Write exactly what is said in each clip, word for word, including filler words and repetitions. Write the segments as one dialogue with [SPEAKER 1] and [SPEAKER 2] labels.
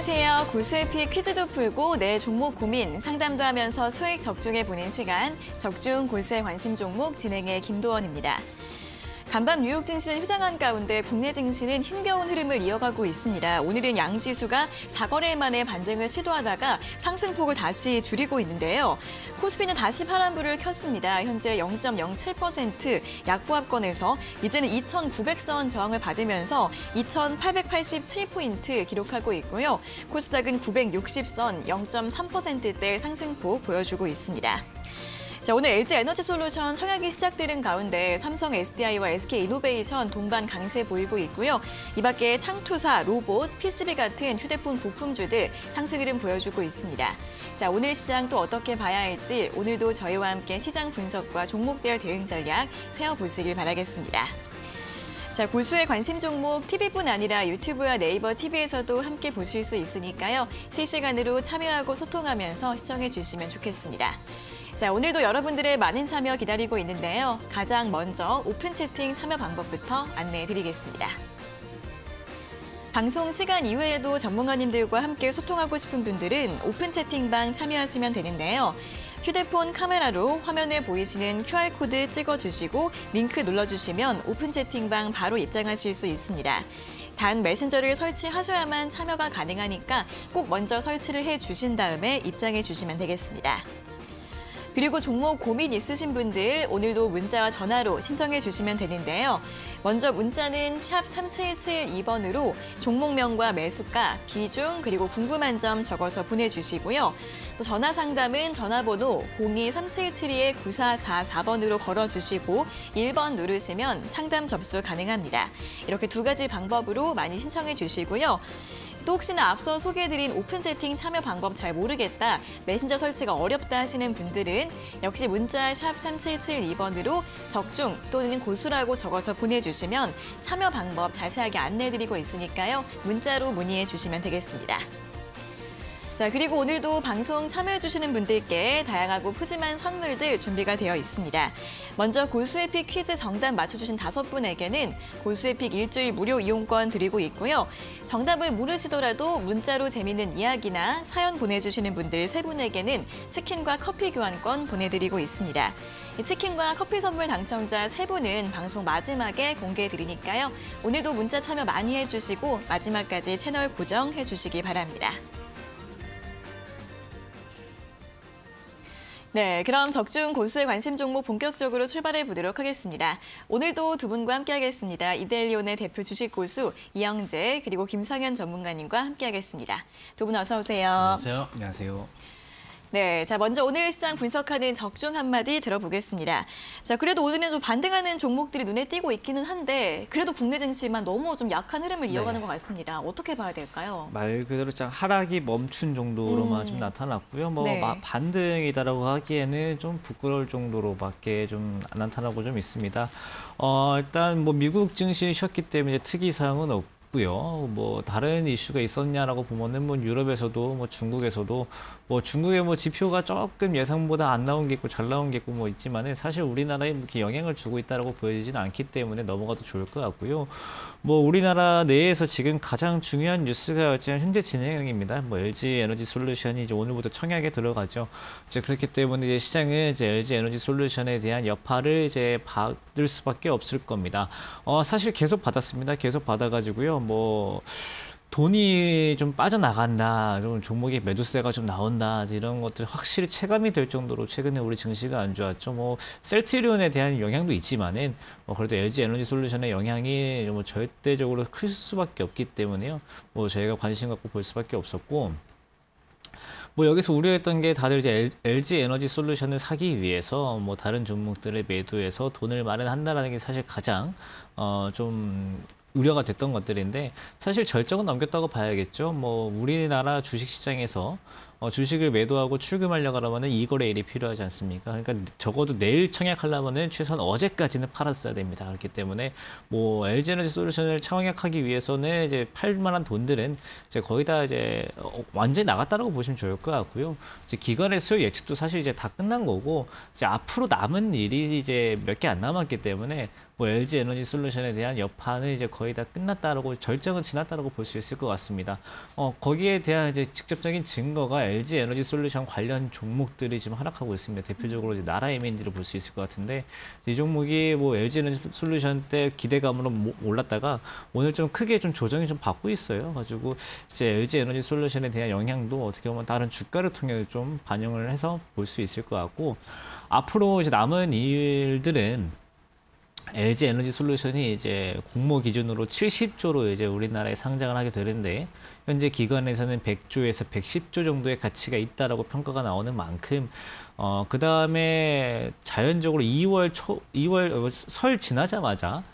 [SPEAKER 1] 안녕하세요. 고수의 피 퀴즈도 풀고 내 종목 고민, 상담도 하면서 수익 적중해보는 시간, 적중 고수의 관심 종목 진행의 김도원입니다. 간밤 뉴욕 증시는 휴장한 가운데 국내 증시는 힘겨운 흐름을 이어가고 있습니다. 오늘은 양지수가 사 거래 만에 반등을 시도하다가 상승폭을 다시 줄이고 있는데요. 코스피는 다시 파란불을 켰습니다. 현재 영 점 영칠 퍼센트 약보합권에서 이제는 이천구백 선 저항을 받으면서 이천팔백팔십칠 포인트 기록하고 있고요. 코스닥은 구백육십 선 영 점 삼 퍼센트대 상승폭 보여주고 있습니다. 자, 오늘 엘지에너지솔루션 청약이 시작되는 가운데 삼성 에스디아이와 에스케이이노베이션 동반 강세 보이고 있고요. 이 밖에 창투사, 로봇, 피시비 같은 휴대폰 부품주들 상승 흐름 보여주고 있습니다. 자, 오늘 시장 또 어떻게 봐야 할지 오늘도 저희와 함께 시장 분석과 종목별 대응 전략 세워보시길 바라겠습니다. 자, 고수의 관심 종목 티비뿐 아니라 유튜브와 네이버 티비에서도 함께 보실 수 있으니까요. 실시간으로 참여하고 소통하면서 시청해 주시면 좋겠습니다. 자, 오늘도 여러분들의 많은 참여 기다리고 있는데요. 가장 먼저 오픈 채팅 참여 방법부터 안내해 드리겠습니다. 방송 시간 이외에도 전문가님들과 함께 소통하고 싶은 분들은 오픈 채팅방 참여하시면 되는데요. 휴대폰 카메라로 화면에 보이시는 큐알코드 찍어주시고 링크 눌러주시면 오픈 채팅방 바로 입장하실 수 있습니다. 단 메신저를 설치하셔야만 참여가 가능하니까 꼭 먼저 설치를 해주신 다음에 입장해 주시면 되겠습니다. 그리고 종목 고민 있으신 분들 오늘도 문자와 전화로 신청해 주시면 되는데요. 먼저 문자는 샵 삼칠칠이 번으로 종목명과 매수가, 비중, 그리고 궁금한 점 적어서 보내주시고요. 또 전화 상담은 전화번호 공이 삼칠칠이 구사사사 번으로 걸어주시고 일 번 누르시면 상담 접수 가능합니다. 이렇게 두 가지 방법으로 많이 신청해 주시고요. 또 혹시나 앞서 소개해드린 오픈 채팅 참여 방법 잘 모르겠다, 메신저 설치가 어렵다 하시는 분들은 역시 문자 샵 삼칠칠이 번으로 적중 또는 고수라고 적어서 보내주시면 참여 방법 자세하게 안내해드리고 있으니까요. 문자로 문의해 주시면 되겠습니다. 자, 그리고 오늘도 방송 참여해주시는 분들께 다양하고 푸짐한 선물들 준비가 되어 있습니다. 먼저 고수의 픽 퀴즈 정답 맞춰주신 다섯 분에게는 고수의 픽 일주일 무료 이용권 드리고 있고요. 정답을 모르시더라도 문자로 재미있는 이야기나 사연 보내주시는 분들 세 분에게는 치킨과 커피 교환권 보내드리고 있습니다. 치킨과 커피 선물 당첨자 세 분은 방송 마지막에 공개해드리니까요. 오늘도 문자 참여 많이 해주시고 마지막까지 채널 고정해주시기 바랍니다. 네, 그럼 적중 고수의 관심 종목 본격적으로 출발해 보도록 하겠습니다. 오늘도 두 분과 함께하겠습니다. 이데일리온의 대표 주식 고수 이영재 그리고 김상현 전문가님과 함께하겠습니다. 두 분 어서 오세요.
[SPEAKER 2] 안녕하세요. 안녕하세요.
[SPEAKER 1] 네, 자 먼저 오늘 시장 분석하는 적중 한마디 들어보겠습니다. 자, 그래도 오늘은 좀 반등하는 종목들이 눈에 띄고 있기는 한데 그래도 국내 증시만 너무 좀 약한 흐름을 이어가는 네. 것 같습니다. 어떻게 봐야 될까요?
[SPEAKER 2] 말 그대로 좀 하락이 멈춘 정도로만 음. 좀 나타났고요. 뭐 네. 반등이다라고 하기에는 좀 부끄러울 정도로밖에 좀 나타나고 좀 있습니다. 어, 일단 뭐 미국 증시 쉬었기 때문에 특이 사항은 없고. 뭐 다른 이슈가 있었냐라고 보면은 뭐 유럽에서도 뭐 중국에서도 뭐 중국의 뭐 지표가 조금 예상보다 안 나온 게 있고 잘 나온 게 있고 뭐 있지만은 사실 우리나라에 이렇게 영향을 주고 있다라고 보여지지는 않기 때문에 넘어가도 좋을 것 같고요. 뭐 우리나라 내에서 지금 가장 중요한 뉴스가 현재 진행형입니다. 뭐 엘지에너지솔루션이 이제 오늘부터 청약에 들어가죠. 이제 그렇기 때문에 이제 시장은 이제 엘지에너지솔루션에 대한 여파를 이제 받을 수밖에 없을 겁니다. 어 사실 계속 받았습니다. 계속 받아가지고요. 뭐 돈이 좀 빠져나간다, 좀 종목의 매도세가 좀 나온다, 이런 것들 확실히 체감이 될 정도로 최근에 우리 증시가 안 좋았죠. 뭐 셀트리온에 대한 영향도 있지만은 뭐 그래도 엘지에너지솔루션의 영향이 뭐 절대적으로 클 수밖에 없기 때문에요. 뭐 저희가 관심 갖고 볼 수밖에 없었고. 뭐 여기서 우려했던 게 다들 이제 엘지에너지솔루션을 사기 위해서 뭐 다른 종목들을 매도해서 돈을 마련한다라는 게 사실 가장 어 좀 우려가 됐던 것들인데 사실 절정은 넘겼다고 봐야겠죠. 뭐 우리나라 주식시장에서 어, 주식을 매도하고 출금하려고 하면은 이 거래일이 필요하지 않습니까? 그러니까 적어도 내일 청약하려면은 최소한 어제까지는 팔았어야 됩니다. 그렇기 때문에 뭐 엘지에너지솔루션을 청약하기 위해서는 이제 팔 만한 돈들은 이제 거의 다 이제 어, 완전히 나갔다라고 보시면 좋을 것 같고요. 이제 기관의 수요 예측도 사실 이제 다 끝난 거고 이제 앞으로 남은 일이 이제 몇 개 안 남았기 때문에 뭐 엘지에너지솔루션에 대한 여파는 이제 거의 다 끝났다라고 절정은 지났다라고 볼 수 있을 것 같습니다. 어, 거기에 대한 이제 직접적인 증거가 엘지에너지솔루션 관련 종목들이 지금 하락하고 있습니다. 대표적으로 이제 나라에이엔디를 볼 수 있을 것 같은데 이 종목이 뭐 엘지에너지솔루션 때 기대감으로 올랐다가 오늘 좀 크게 좀 조정이 좀 받고 있어요. 가지고 이제 엘지에너지솔루션에 대한 영향도 어떻게 보면 다른 주가를 통해 좀 반영을 해서 볼 수 있을 것 같고 앞으로 이제 남은 일들은 엘지에너지솔루션이 이제 공모 기준으로 칠십 조로 이제 우리나라에 상장을 하게 되는데 현재 기관에서는 백 조에서 백십 조 정도의 가치가 있다라고 평가가 나오는 만큼 어, 그 다음에 자연적으로 이월 초 이월 설 지나자마자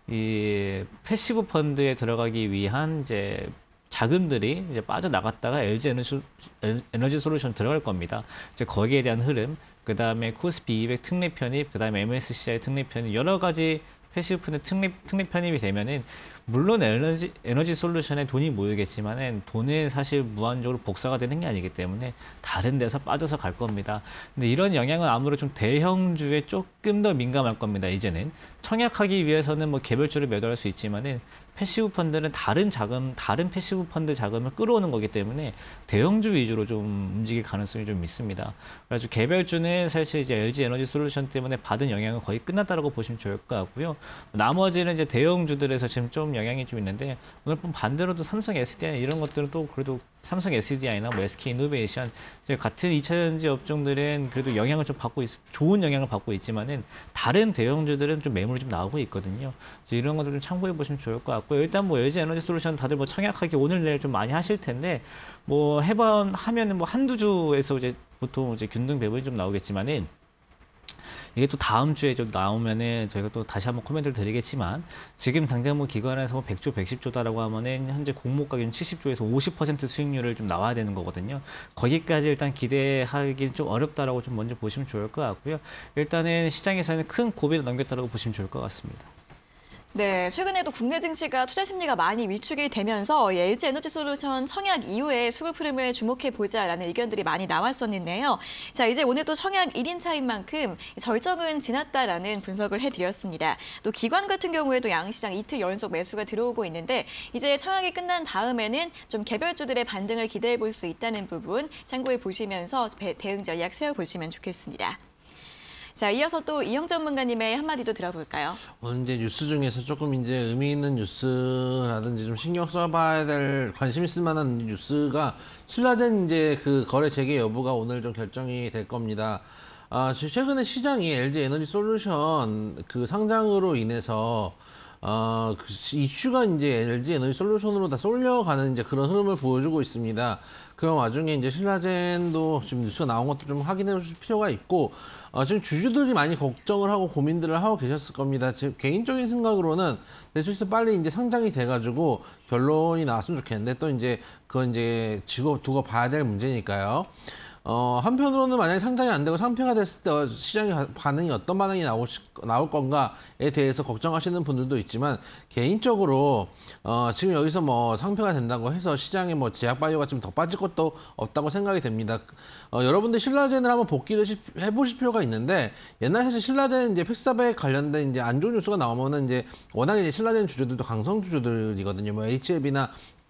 [SPEAKER 2] 이 패시브 펀드에 들어가기 위한 이제 자금들이 이제 빠져나갔다가 엘지에너지 에너지 솔루션 들어갈 겁니다. 이제 거기에 대한 흐름, 그 다음에 코스피 이백 특례 편입, 그 다음에 엠에스시아이 특례 편입, 여러 가지 패시브 펀드 특례, 특례 편입이 되면은 물론 에너지 에너지 솔루션에 돈이 모이겠지만은 돈은 사실 무한적으로 복사가 되는 게 아니기 때문에 다른 데서 빠져서 갈 겁니다. 근데 이런 영향은 아무래도 좀 대형주에 조금 더 민감할 겁니다. 이제는 청약하기 위해서는 뭐 개별주를 매도할 수 있지만은 패시브 펀드는 다른 자금, 다른 패시브 펀드 자금을 끌어오는 거기 때문에 대형주 위주로 좀 움직일 가능성이 좀 있습니다. 그래서 개별주는 사실 이제 엘지에너지솔루션 때문에 받은 영향은 거의 끝났다라고 보시면 좋을 것 같고요. 나머지는 이제 대형주들에서 지금 좀 영향이 좀 있는데 오늘 좀 반대로도 삼성 에스디아이 이런 것들은 또 그래도 삼성 에스디아이나 뭐 에스케이이노베이션 같은 이차전지 업종들은 그래도 영향을 좀 받고 있, 좋은 영향을 받고 있지만은 다른 대형주들은 좀 매물이 좀 나오고 있거든요. 이런 것들 좀 참고해 보시면 좋을 것 같고 일단 뭐 엘지에너지솔루션 다들 뭐 청약하기 오늘 내일 좀 많이 하실 텐데 뭐 해번 하면은 뭐 한두 주에서 이제 보통 이제 균등 배분이 좀 나오겠지만은. 이게 또 다음 주에 좀 나오면은 저희가 또 다시 한번 코멘트를 드리겠지만 지금 당장 뭐 기관에서 뭐 백 조, 백십 조다라고 하면은 현재 공모 가격은 칠십 조에서 오십 퍼센트 수익률을 좀 나와야 되는 거거든요. 거기까지 일단 기대하기는 좀 어렵다라고 좀 먼저 보시면 좋을 것 같고요. 일단은 시장에서는 큰 고비를 넘겼다라고 보시면 좋을 것 같습니다.
[SPEAKER 1] 네, 최근에도 국내 증시가 투자 심리가 많이 위축이 되면서 엘지에너지솔루션 청약 이후에 수급 흐름을 주목해 보자라는 의견들이 많이 나왔었는데요. 자, 이제 오늘 또 청약 일 인 차인 만큼 절정은 지났다라는 분석을 해드렸습니다. 또 기관 같은 경우에도 양시장 이틀 연속 매수가 들어오고 있는데 이제 청약이 끝난 다음에는 좀 개별주들의 반등을 기대해 볼 수 있다는 부분 참고해 보시면서 대응 전략 세워보시면 좋겠습니다. 자, 이어서 또 이영 전문가님의 한마디도 들어볼까요?
[SPEAKER 3] 오늘 이제 뉴스 중에서 조금 이제 의미 있는 뉴스라든지 좀 신경 써봐야 될 관심 있을 만한 뉴스가 신라젠 이제 그 거래 재개 여부가 오늘 좀 결정이 될 겁니다. 아, 최근에 시장이 엘지에너지솔루션 그 상장으로 인해서 어, 그 이슈가 이제 엘지에너지솔루션으로 다 쏠려가는 이제 그런 흐름을 보여주고 있습니다. 그런 와중에 이제 신라젠도 지금 뉴스가 나온 것도 좀 확인해 보실 필요가 있고, 어, 지금 주주들이 많이 걱정을 하고 고민들을 하고 계셨을 겁니다. 지금 개인적인 생각으로는 내수에서 빨리 이제 상장이 돼가지고 결론이 나왔으면 좋겠는데 또 이제 그건 이제 지고 두고 봐야 될 문제니까요. 어, 한편으로는 만약에 상장이 안 되고 상폐가 됐을 때 시장의 반응이 어떤 반응이 나올, 나올 건가에 대해서 걱정하시는 분들도 있지만, 개인적으로, 어, 지금 여기서 뭐 상폐가 된다고 해서 시장에 뭐 제약바이오가 좀 더 빠질 것도 없다고 생각이 됩니다. 어, 여러분들 신라젠을 한번 복귀를 해보실 필요가 있는데, 옛날에 사실 신라젠 이제 팩사백 관련된 이제 안 좋은 뉴스가 나오면은 이제 워낙에 이제 신라젠 주주들도 강성 주주들이거든요. 뭐 에이치엘비나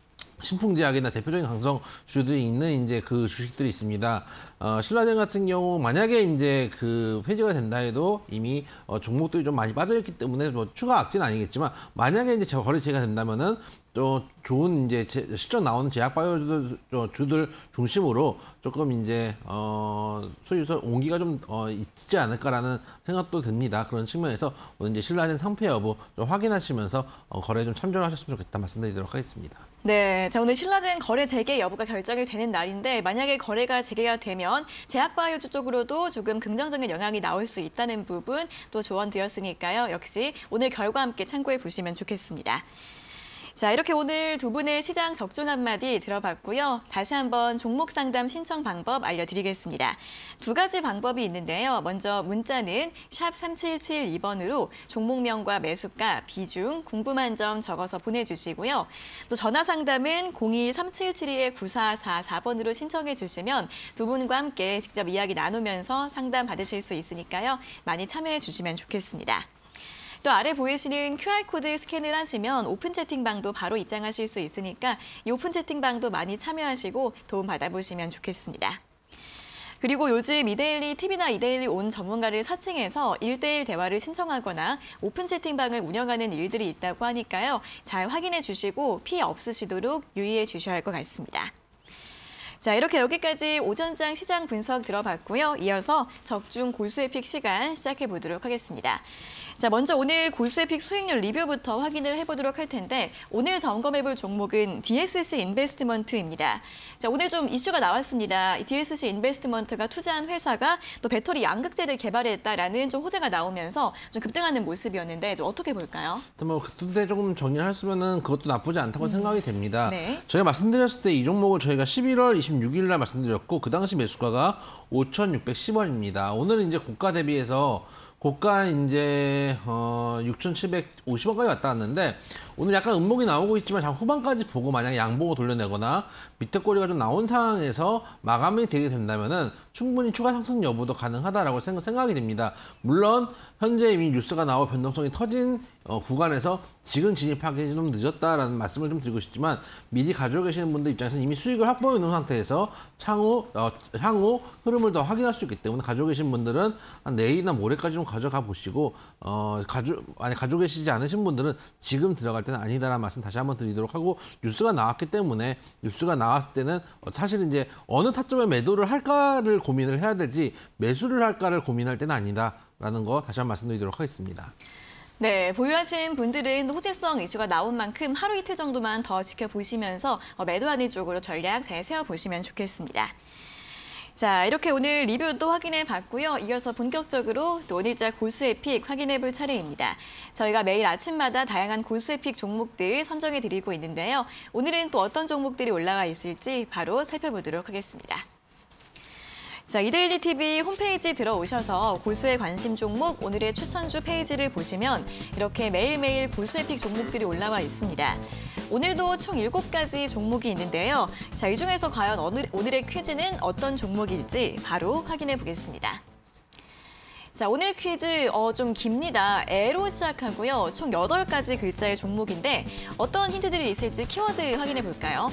[SPEAKER 3] 신풍제약이나 대표적인 강성 주주들이 있는 이제 그 주식들이 있습니다. 어, 신라젠 같은 경우 만약에 이제 그 폐지가 된다 해도 이미 어, 종목들이 좀 많이 빠져있기 때문에 뭐 추가 악재는 아니겠지만, 만약에 이제 거래 재개가 된다면은 또 좋은 이제 제, 실적 나오는 제약바이오주들 주들 중심으로 조금 이제 어, 소유서 온기가 좀 어, 있지 않을까라는 생각도 듭니다. 그런 측면에서 오늘 이제 신라젠 상폐 여부 좀 확인하시면서 어, 거래에 좀 참조하셨으면 좋겠다 말씀드리도록 하겠습니다.
[SPEAKER 1] 네, 자 오늘 신라젠 거래 재개 여부가 결정이 되는 날인데 만약에 거래가 재개가 되면 제약바이오주 쪽으로도 조금 긍정적인 영향이 나올 수 있다는 부분 또 조언 드렸으니까요. 역시 오늘 결과 함께 참고해 보시면 좋겠습니다. 자, 이렇게 오늘 두 분의 시장 적중 한마디 들어봤고요. 다시 한번 종목 상담 신청 방법 알려드리겠습니다. 두 가지 방법이 있는데요. 먼저 문자는 샵 삼칠칠이 번으로 종목명과 매수가, 비중, 궁금한 점 적어서 보내주시고요. 또 전화 상담은 공이 삼칠칠이 구사사사 번으로 신청해 주시면 두 분과 함께 직접 이야기 나누면서 상담 받으실 수 있으니까요. 많이 참여해 주시면 좋겠습니다. 또 아래 보이시는 큐알코드 스캔을 하시면 오픈 채팅방도 바로 입장하실 수 있으니까 이 오픈 채팅방도 많이 참여하시고 도움 받아보시면 좋겠습니다. 그리고 요즘 이데일리 티비나 이데일리 온 전문가를 사칭해서 일 대일 대화를 신청하거나 오픈 채팅방을 운영하는 일들이 있다고 하니까요. 잘 확인해 주시고 피해 없으시도록 유의해 주셔야 할 것 같습니다. 자, 이렇게 여기까지 오전장 시장 분석 들어봤고요. 이어서 적중 고수의 픽 시간 시작해 보도록 하겠습니다. 자, 먼저 오늘 고수의 픽 수익률 리뷰부터 확인을 해보도록 할 텐데 오늘 점검해볼 종목은 디에스씨 인베스트먼트입니다. 자, 오늘 좀 이슈가 나왔습니다. 디에스씨 인베스트먼트가 투자한 회사가 또 배터리 양극재를 개발했다라는 좀 호재가 나오면서 좀 급등하는 모습이었는데 좀 어떻게 볼까요?
[SPEAKER 3] 뭐 그때 조금 정리를 했으면은 그것도 나쁘지 않다고 음. 생각이 됩니다.
[SPEAKER 1] 네.
[SPEAKER 3] 저희가 말씀드렸을 때 이 종목을 저희가 십일월 이십육일 날 말씀드렸고 그 당시 매수가가 오천육백십 원입니다. 오늘은 이제 고가 대비해서 고가 이제 어 육천칠백오십 원까지 왔다 갔는데 오늘 약간 음목이 나오고 있지만 장 후반까지 보고 만약에 양보고 돌려내거나 밑에 꼬리가 좀 나온 상황에서 마감이 되게 된다면은 충분히 추가 상승 여부도 가능하다라고 생각이 됩니다. 물론 현재 이미 뉴스가 나오고 변동성이 터진 어, 구간에서 지금 진입하기 좀 늦었다라는 말씀을 좀 드리고 싶지만 미리 가지고 계시는 분들 입장에서는 이미 수익을 확보해 놓은 상태에서 향후, 어, 향후 흐름을 더 확인할 수 있기 때문에 가지고 계신 분들은 한 내일이나 모레까지 좀 가져가 보시고 어, 가져, 아니, 가지고 계시지 않으신 분들은 지금 들어갈 때는 아니다라는 말씀 다시 한번 드리도록 하고 뉴스가 나왔기 때문에 뉴스가 나왔을 때는 사실 이제 어느 타점에 매도를 할까를 고민을 해야 되지 매수를 할까를 고민할 때는 아니다라는 거 다시 한번 말씀드리도록 하겠습니다.
[SPEAKER 1] 네, 보유하신 분들은 호재성 이슈가 나온 만큼 하루 이틀 정도만 더 지켜보시면서 매도하는 쪽으로 전략 잘 세워보시면 좋겠습니다. 자, 이렇게 오늘 리뷰도 확인해 봤고요. 이어서 본격적으로 또 오늘자 고수의 픽 확인해 볼 차례입니다. 저희가 매일 아침마다 다양한 고수의 픽 종목들 선정해 드리고 있는데요. 오늘은 또 어떤 종목들이 올라와 있을지 바로 살펴보도록 하겠습니다. 자, 이데일리 티비 홈페이지 들어오셔서 고수의 관심 종목 오늘의 추천주 페이지를 보시면 이렇게 매일매일 고수의 픽 종목들이 올라와 있습니다. 오늘도 총 일곱 가지 종목이 있는데요. 자, 이 중에서 과연 오늘, 오늘의 퀴즈는 어떤 종목일지 바로 확인해 보겠습니다. 자, 오늘 퀴즈 어, 좀 깁니다. 에로 시작하고요. 총 여덟 가지 글자의 종목인데 어떤 힌트들이 있을지 키워드 확인해 볼까요?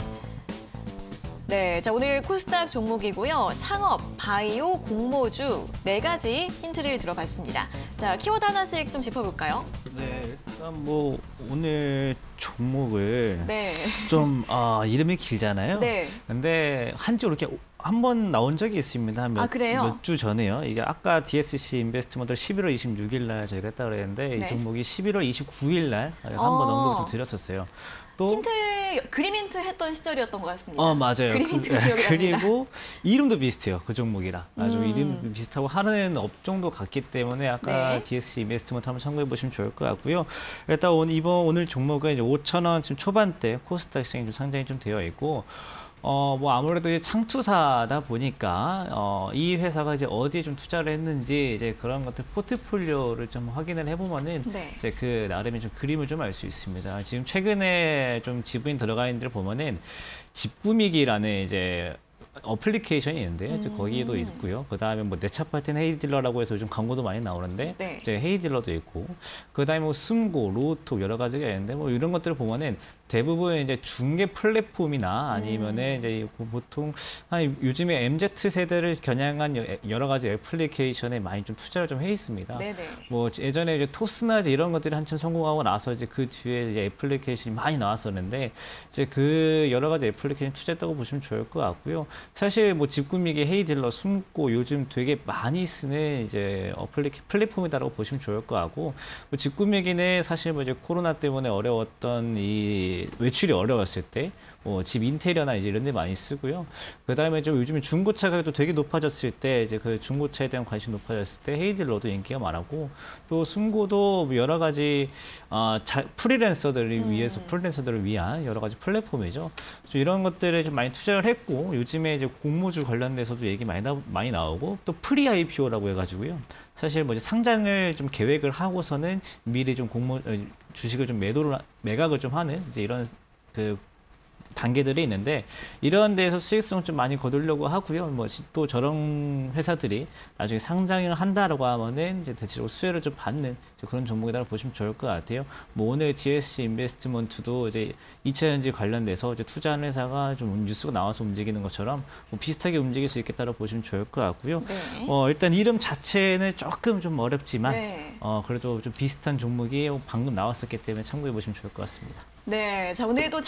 [SPEAKER 1] 네, 자 오늘 코스닥 종목이고요. 창업, 바이오, 공모주 네 가지 힌트를 들어봤습니다. 자, 키워드 하나씩 좀 짚어볼까요?
[SPEAKER 2] 네, 일단 뭐 오늘 종목을
[SPEAKER 1] 네.
[SPEAKER 2] 좀 아, 이름이 길잖아요.
[SPEAKER 1] 네.
[SPEAKER 2] 근데 한지 이렇게 한 번 나온 적이 있습니다. 몇,
[SPEAKER 1] 아, 그래요?
[SPEAKER 2] 몇 주 전에요. 이게 아까 디에스씨 인베스트먼트 십일월 이십육일 날 저희가 했다 그랬는데
[SPEAKER 1] 네.
[SPEAKER 2] 이 종목이 십일월 이십구일 날 한 번
[SPEAKER 1] 어.
[SPEAKER 2] 언급을 좀 드렸었어요. 또
[SPEAKER 1] 힌트, 그림 힌트 했던 시절이었던 것 같습니다.
[SPEAKER 2] 어, 맞아요.
[SPEAKER 1] 그림 힌트 기억이 납니다.
[SPEAKER 2] 그리고 이름도 비슷해요. 그 종목이랑. 아주
[SPEAKER 1] 음.
[SPEAKER 2] 이름 비슷하고 하는 업종도 같기 때문에 아까
[SPEAKER 1] 네.
[SPEAKER 2] 디에스씨 인베스트먼트 한번 참고해 보시면 좋을 것 같고요. 일단 오늘 이번 오늘 종목은 이제 오천 원 지금 초반대 코스닥 시장이 좀 상장이 좀 되어 있고 어, 뭐 아무래도 이제 창투사다 보니까 어, 이 회사가 이제 어디에 좀 투자를 했는지 이제 그런 것들 포트폴리오를 좀 확인을 해보면은
[SPEAKER 1] 네.
[SPEAKER 2] 이제 그 나름의 좀 그림을 좀 알 수 있습니다. 지금 최근에 좀 지분이 들어가 있는 데를 보면은 집구미기라는 이제 어플리케이션이 있는데요. 이제
[SPEAKER 1] 음.
[SPEAKER 2] 거기에도 있고요. 그 다음에 뭐 내 차 팔 때는 헤이딜러라고 해서 요즘 광고도 많이 나오는데
[SPEAKER 1] 네.
[SPEAKER 2] 이제 헤이딜러도 있고 그 다음에 뭐 숨고, 로톡 여러 가지가 있는데 뭐 이런 것들을 보면은 대부분 이제 중개 플랫폼이나 아니면은
[SPEAKER 1] 음.
[SPEAKER 2] 이제 보통 한 요즘에 엠지 세대를 겨냥한 여러 가지 애플리케이션에 많이 좀 투자를 좀 해 있습니다.
[SPEAKER 1] 네네.
[SPEAKER 2] 뭐 예전에 이제 토스나 이제 이런 것들이 한참 성공하고 나서 이제 그 뒤에 이제 애플리케이션이 많이 나왔었는데 이제 그 여러 가지 애플리케이션 투자했다고 보시면 좋을 것 같고요. 사실 뭐 집구미기, 헤이딜러, 숨고 요즘 되게 많이 쓰는 이제 어플리케 플랫폼이다라고 보시면 좋을 것 같고 뭐 집구미기는 사실 뭐 이제 코로나 때문에 어려웠던 이 이제 외출이 어려웠을 때, 뭐 집 인테리어나 이제 이런 데 많이 쓰고요. 그 다음에 좀 요즘에 중고차 가격도 되게 높아졌을 때, 이제 그 중고차에 대한 관심이 높아졌을 때 헤이딜러도 인기가 많았고, 또 순고도 여러 가지 어, 자, 프리랜서들을
[SPEAKER 1] 음.
[SPEAKER 2] 위해서 프리랜서들을 위한 여러 가지 플랫폼이죠. 그래서 이런 것들에 좀 많이 투자를 했고, 요즘에 이제 공모주 관련돼서도 얘기 많이 나, 많이 나오고, 또 프리 아이피오라고 해가지고요. 사실 뭐 이제 상장을 좀 계획을 하고서는 미리 좀 공모 주식을 좀 매도를 매각을 좀 하는 이제 이런 그 단계들이 있는데, 이런 데에서 수익성을 좀 많이 거두려고 하고요. 뭐 또 저런 회사들이 나중에 상장을 한다라고 하면은 이제 대체적으로 수혜를 좀 받는 그런 종목이라고 보시면 좋을 것 같아요. 뭐 오늘 디에스씨 인베스트먼트도 이제 이차 전지 관련돼서 이제 투자하는 회사가 좀 뉴스가 나와서 움직이는 것처럼 뭐 비슷하게 움직일 수 있겠다고 보시면 좋을 것 같고요.
[SPEAKER 1] 네.
[SPEAKER 2] 어, 일단 이름 자체는 조금 좀 어렵지만
[SPEAKER 1] 네.
[SPEAKER 2] 어, 그래도 좀 비슷한 종목이 방금 나왔었기 때문에 참고해 보시면 좋을 것 같습니다.
[SPEAKER 1] 네, 자 오늘도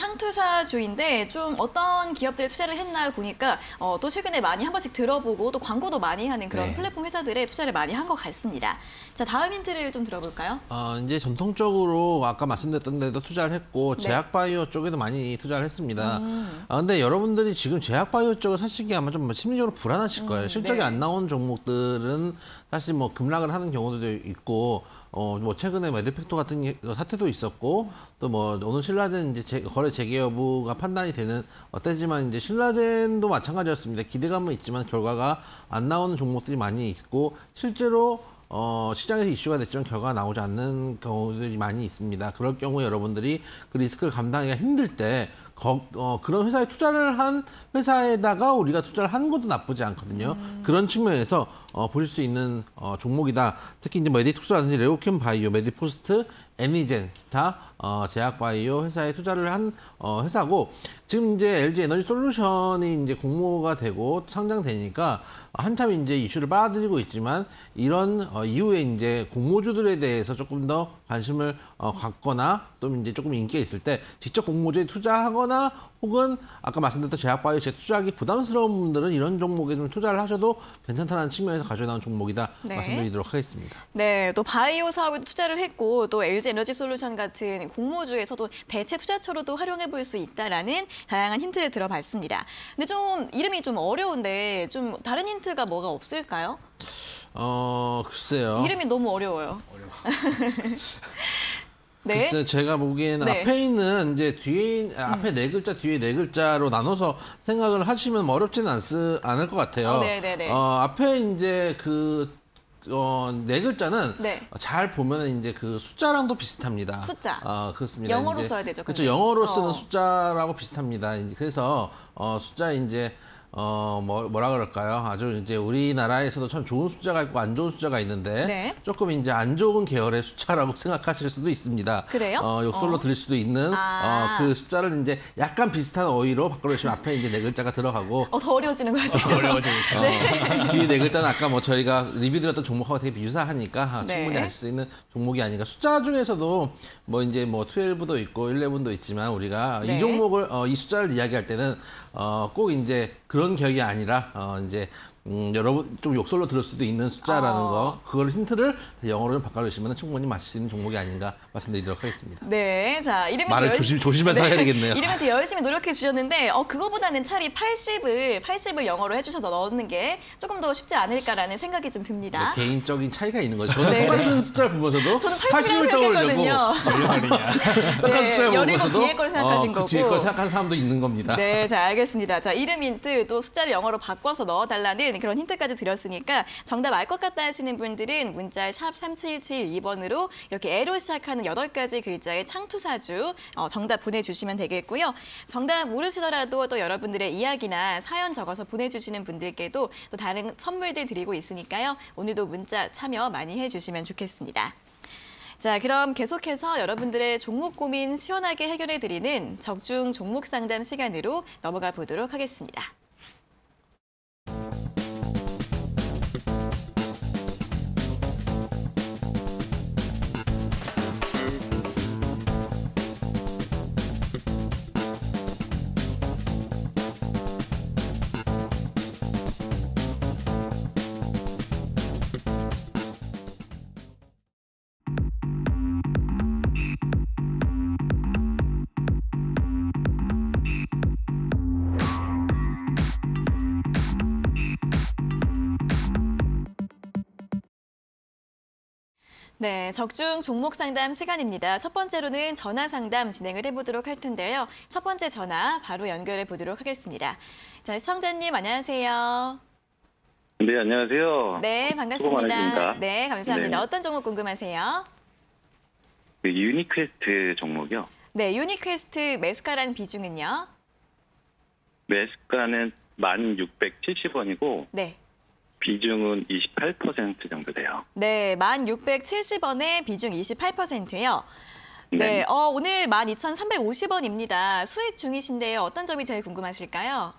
[SPEAKER 1] 창투사주인데 좀 어떤 기업들에 투자를 했나 보니까 어, 또 최근에 많이 한 번씩 들어보고 또 광고도 많이 하는 그런
[SPEAKER 3] 네.
[SPEAKER 1] 플랫폼 회사들에 투자를 많이 한 것 같습니다. 자 다음 힌트를 좀 들어볼까요?
[SPEAKER 3] 어, 이제 전통적으로 아까 말씀드렸던 데도 투자를 했고
[SPEAKER 1] 네.
[SPEAKER 3] 제약바이오 쪽에도 많이 투자를 했습니다.
[SPEAKER 1] 음.
[SPEAKER 3] 아, 근데 여러분들이 지금 제약바이오 쪽을 사시기 아마 좀 심리적으로 불안하실 거예요.
[SPEAKER 1] 음,
[SPEAKER 3] 실적이
[SPEAKER 1] 네.
[SPEAKER 3] 안 나온 종목들은 사실 뭐 급락을 하는 경우도 있고, 어, 뭐 최근에 메드팩토 같은 게- 사태도 있었고, 또 뭐 오늘 신라젠 이제 재- 거래 재개 여부가 판단이 되는 어, 때지만 이제 신라젠도 마찬가지였습니다. 기대감은 있지만 결과가 안 나오는 종목들이 많이 있고, 실제로 어, 시장에서 이슈가 됐지만 결과가 나오지 않는 경우들이 많이 있습니다. 그럴 경우 여러분들이 그 리스크를 감당하기가 힘들 때 거, 어, 그런 회사에 투자를 한 회사에다가 우리가 투자를 하는 것도 나쁘지 않거든요.
[SPEAKER 1] 음.
[SPEAKER 3] 그런 측면에서 어, 보실 수 있는 어, 종목이다. 특히 이제 메디톡스라든지 레오캠 바이오, 메디포스트, 애니젠, 기타 어, 제약바이오 회사에 투자를 한 어, 회사고, 지금 이제 엘지 에너지 솔루션이 이제 공모가 되고 상장되니까 한참 이제 이슈를 빨아들이고 있지만, 이런 어, 이후에 이제 공모주들에 대해서 조금 더 관심을 어, 갖거나 또 이제 조금 인기가 있을 때 직접 공모주에 투자하거나, 혹은 아까 말씀드렸던 제약바이오에 투자하기 부담스러운 분들은 이런 종목에 좀 투자를 하셔도 괜찮다는 측면에서 가져 나온 종목이다
[SPEAKER 1] 네.
[SPEAKER 3] 말씀드리도록 하겠습니다.
[SPEAKER 1] 네, 또 바이오 사업에 투자를 했고 또 엘지 에너지 솔루션 같은 공모주에서도 대체 투자처로도 활용해 볼 수 있다라는 다양한 힌트를 들어봤습니다. 근데 좀 이름이 좀 어려운데 좀 다른 힌트가 뭐가 없을까요?
[SPEAKER 3] 어, 글쎄요.
[SPEAKER 1] 이름이 너무 어려워요. 네.
[SPEAKER 3] 글쎄, 제가 보기에는
[SPEAKER 1] 네.
[SPEAKER 3] 앞에 있는 이제 뒤에 있- 앞에 네 글자 뒤에 네 글자로 나눠서 생각을 하시면 어렵지는 않, 않을 것 같아요.
[SPEAKER 1] 어, 네네네.
[SPEAKER 3] 어, 앞에 이제 그 어, 네 글자는
[SPEAKER 1] 네.
[SPEAKER 3] 잘 보면 이제 그 숫자랑도 비슷합니다.
[SPEAKER 1] 숫자.
[SPEAKER 3] 어, 그렇습니다.
[SPEAKER 1] 영어로
[SPEAKER 3] 이제
[SPEAKER 1] 써야 되죠,
[SPEAKER 3] 그렇죠.
[SPEAKER 1] 근데.
[SPEAKER 3] 영어로 쓰는
[SPEAKER 1] 어.
[SPEAKER 3] 숫자라고 비슷합니다. 이제 그래서 어, 숫자 이제 어, 뭐, 뭐라 그럴까요? 아주 이제 우리나라에서도 참 좋은 숫자가 있고 안 좋은 숫자가 있는데,
[SPEAKER 1] 네.
[SPEAKER 3] 조금 이제 안 좋은 계열의 숫자라고 생각하실 수도 있습니다.
[SPEAKER 1] 그래요?
[SPEAKER 3] 어, 욕설로
[SPEAKER 1] 어.
[SPEAKER 3] 들릴 수도 있는
[SPEAKER 1] 아.
[SPEAKER 3] 어, 그 숫자를 이제 약간 비슷한 어휘로 바꿔주시면 앞에 이제 네 글자가 들어가고,
[SPEAKER 1] 어, 더 어려워지는 것 같아요.
[SPEAKER 2] 어려워지고 있어요.
[SPEAKER 3] 어, 뒤에 네 글자는 아까 뭐 저희가 리뷰 드렸던 종목하고 되게 유사하니까 아,
[SPEAKER 1] 네.
[SPEAKER 3] 충분히 아실 수 있는 종목이 아닌가. 숫자 중에서도 뭐 이제 뭐 십이도 있고 십일도 있지만, 우리가
[SPEAKER 1] 네.
[SPEAKER 3] 이 종목을 어, 이 숫자를 이야기할 때는 어, 꼭 이제 그런 격이 아니라 어, 이제 음, 여러분 좀 욕설로 들을 수도 있는 숫자라는
[SPEAKER 1] 어.
[SPEAKER 3] 거, 그걸 힌트를 영어로 좀 바꿔주시면 충분히 맞을 수 있는 종목이 아닌가 말씀드리도록 하겠습니다.
[SPEAKER 1] 네, 자 이름은
[SPEAKER 3] 말을
[SPEAKER 1] 열-
[SPEAKER 3] 조심 조심해서 해야 되겠네요.
[SPEAKER 1] 이름은 되게 열심히 노력해 주셨는데 어 그거보다는 차라리 팔십을 팔십을 영어로 해주셔서 넣는 게 조금 더 쉽지 않을까라는 생각이 좀 듭니다.
[SPEAKER 3] 네, 개인적인 차이가 있는 거죠. 저는
[SPEAKER 1] 네.
[SPEAKER 3] 똑같은 숫자를 보면서도
[SPEAKER 1] 저는
[SPEAKER 3] 팔십을
[SPEAKER 1] 팔십이라고
[SPEAKER 3] 떠올리려고
[SPEAKER 1] 생각했거든요.
[SPEAKER 2] 무슨 말이냐.
[SPEAKER 3] 똑같은
[SPEAKER 1] 네,
[SPEAKER 3] 숫자를
[SPEAKER 1] 열일곱
[SPEAKER 3] 보면서도
[SPEAKER 1] 뒤에 걸 생각하신
[SPEAKER 3] 어,
[SPEAKER 1] 거고.
[SPEAKER 3] 그 뒤에 걸 생각하는 사람도 있는 겁니다.
[SPEAKER 1] 네, 자 알겠습니다. 자 이름 힌트 또 숫자를 영어로 바꿔서 넣어달라는 그런 힌트까지 드렸으니까 정답 알 것 같다 하시는 분들은 문자 샵 삼칠칠이 번으로 이렇게 애로 시작하는 여덟 가지 글자의 창투사주 어, 정답 보내주시면 되겠고요. 정답 모르시더라도 또 여러분들의 이야기나 사연 적어서 보내주시는 분들께도 또 다른 선물들 드리고 있으니까요. 오늘도 문자 참여 많이 해주시면 좋겠습니다. 자, 그럼 계속해서 여러분들의 종목 고민 시원하게 해결해드리는 적중 종목 상담 시간으로 넘어가 보도록 하겠습니다. 네, 적중 종목 상담 시간입니다. 첫 번째로는 전화 상담 진행을 해보도록 할 텐데요. 첫 번째 전화 바로 연결해 보도록 하겠습니다. 자, 시청자님 안녕하세요.
[SPEAKER 4] 네, 안녕하세요.
[SPEAKER 1] 네,
[SPEAKER 4] 수고
[SPEAKER 1] 반갑습니다.
[SPEAKER 4] 많으십니다.
[SPEAKER 1] 네, 감사합니다.
[SPEAKER 4] 네.
[SPEAKER 1] 어떤 종목 궁금하세요?
[SPEAKER 4] 그 유니퀘스트 종목이요.
[SPEAKER 1] 네, 유니퀘스트 매수가랑 비중은요?
[SPEAKER 4] 매수가는 만 육백칠십 원이고
[SPEAKER 1] 네.
[SPEAKER 4] 비중은 이십팔 퍼센트 정도 돼요.
[SPEAKER 1] 네, 만 육백칠십 원에 비중 이십팔 퍼센트요. 네,
[SPEAKER 4] 네.
[SPEAKER 1] 어, 오늘 만 이천삼백오십 원입니다. 수익 중이신데요. 어떤 점이 제일 궁금하실까요?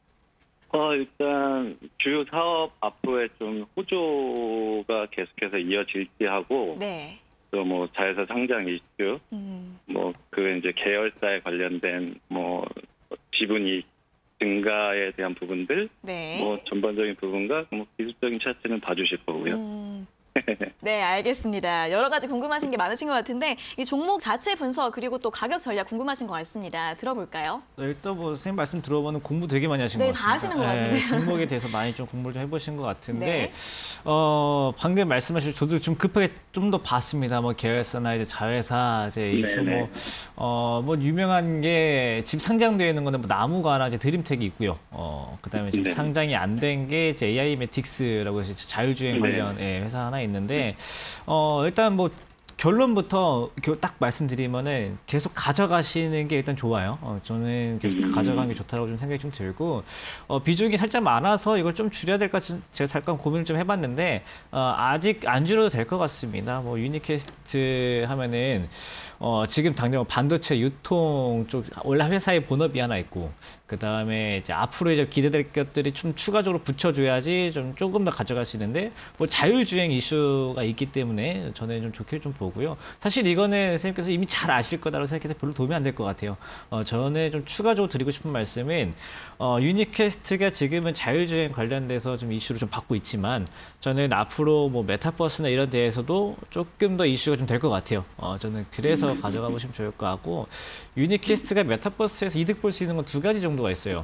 [SPEAKER 4] 어, 일단 주요 사업 앞으로의 좀 호조가 계속해서 이어질지 하고
[SPEAKER 1] 네.
[SPEAKER 4] 또 뭐 자회사 상장 이슈,
[SPEAKER 1] 음,
[SPEAKER 4] 뭐 그 이제 계열사에 관련된 뭐 지분이익 증가에 대한 부분들,
[SPEAKER 1] 네.
[SPEAKER 4] 뭐 전반적인 부분과 뭐 기술적인 차트는 봐주실 거고요.
[SPEAKER 1] 음, 네, 알겠습니다. 여러 가지 궁금하신 게 많으신 것 같은데 이 종목 자체 분석 그리고 또 가격 전략 궁금하신 것 같습니다. 들어볼까요?
[SPEAKER 2] 네, 일단 뭐 선생님 말씀 들어보면 공부 되게 많이 하신
[SPEAKER 1] 네,
[SPEAKER 2] 것
[SPEAKER 1] 다
[SPEAKER 2] 같습니다.
[SPEAKER 1] 하시는 것 같은데요.
[SPEAKER 2] 종목에 대해서 많이 좀 공부를 좀 해보신 것 같은데
[SPEAKER 1] 네.
[SPEAKER 2] 어, 방금 말씀하신 저도 좀 급하게 좀 더 봤습니다. 뭐 계열사나 이제 자회사 이제 이슈
[SPEAKER 4] 네네.
[SPEAKER 2] 뭐, 어, 뭐 유명한 게 지금 상장되어 있는 거는 뭐 나무가나 이제 드림텍이 있고요. 어, 그다음에 지금
[SPEAKER 4] 네.
[SPEAKER 2] 상장이 안 된 게 이제 에이아이매틱스라고 해서 자율주행
[SPEAKER 4] 네.
[SPEAKER 2] 관련 예, 회사 하나 있는데 어, 일단 뭐 결론부터 겨- 딱 말씀드리면은 계속 가져가시는 게 일단 좋아요. 어, 저는 계속
[SPEAKER 4] 음.
[SPEAKER 2] 가져가는 게 좋다고 좀 생각이 좀 들고 어, 비중이 살짝 많아서 이걸 좀 줄여야 될까 제가 잠깐 고민을 좀 해봤는데 어, 아직 안 줄여도 될 것 같습니다. 뭐 유니캐스트 하면은 어, 지금 당장 반도체 유통 쪽 원래 회사의 본업이 하나 있고 그 다음에 이제 앞으로 이제 기대될 것들이 좀 추가적으로 붙여줘야지 좀 조금 더 가져갈 수 있는데 뭐 자율주행 이슈가 있기 때문에 저는 좀 좋게 좀 보고요. 사실 이거는 선생님께서 이미 잘 아실 거다라고 생각해서 별로 도움이 안 될 것 같아요. 어, 저는 좀 추가적으로 드리고 싶은 말씀은 어, 유니퀘스트가 지금은 자율주행 관련돼서 좀 이슈를 좀 받고 있지만 저는 앞으로 뭐 메타버스나 이런 데에서도 조금 더 이슈가 좀 될 것 같아요. 어, 저는 그래서 가져가 보시면 좋을 것 같고 유니퀘스트가 메타버스에서 이득 볼 수 있는 건 두 가지 정도가 있어요.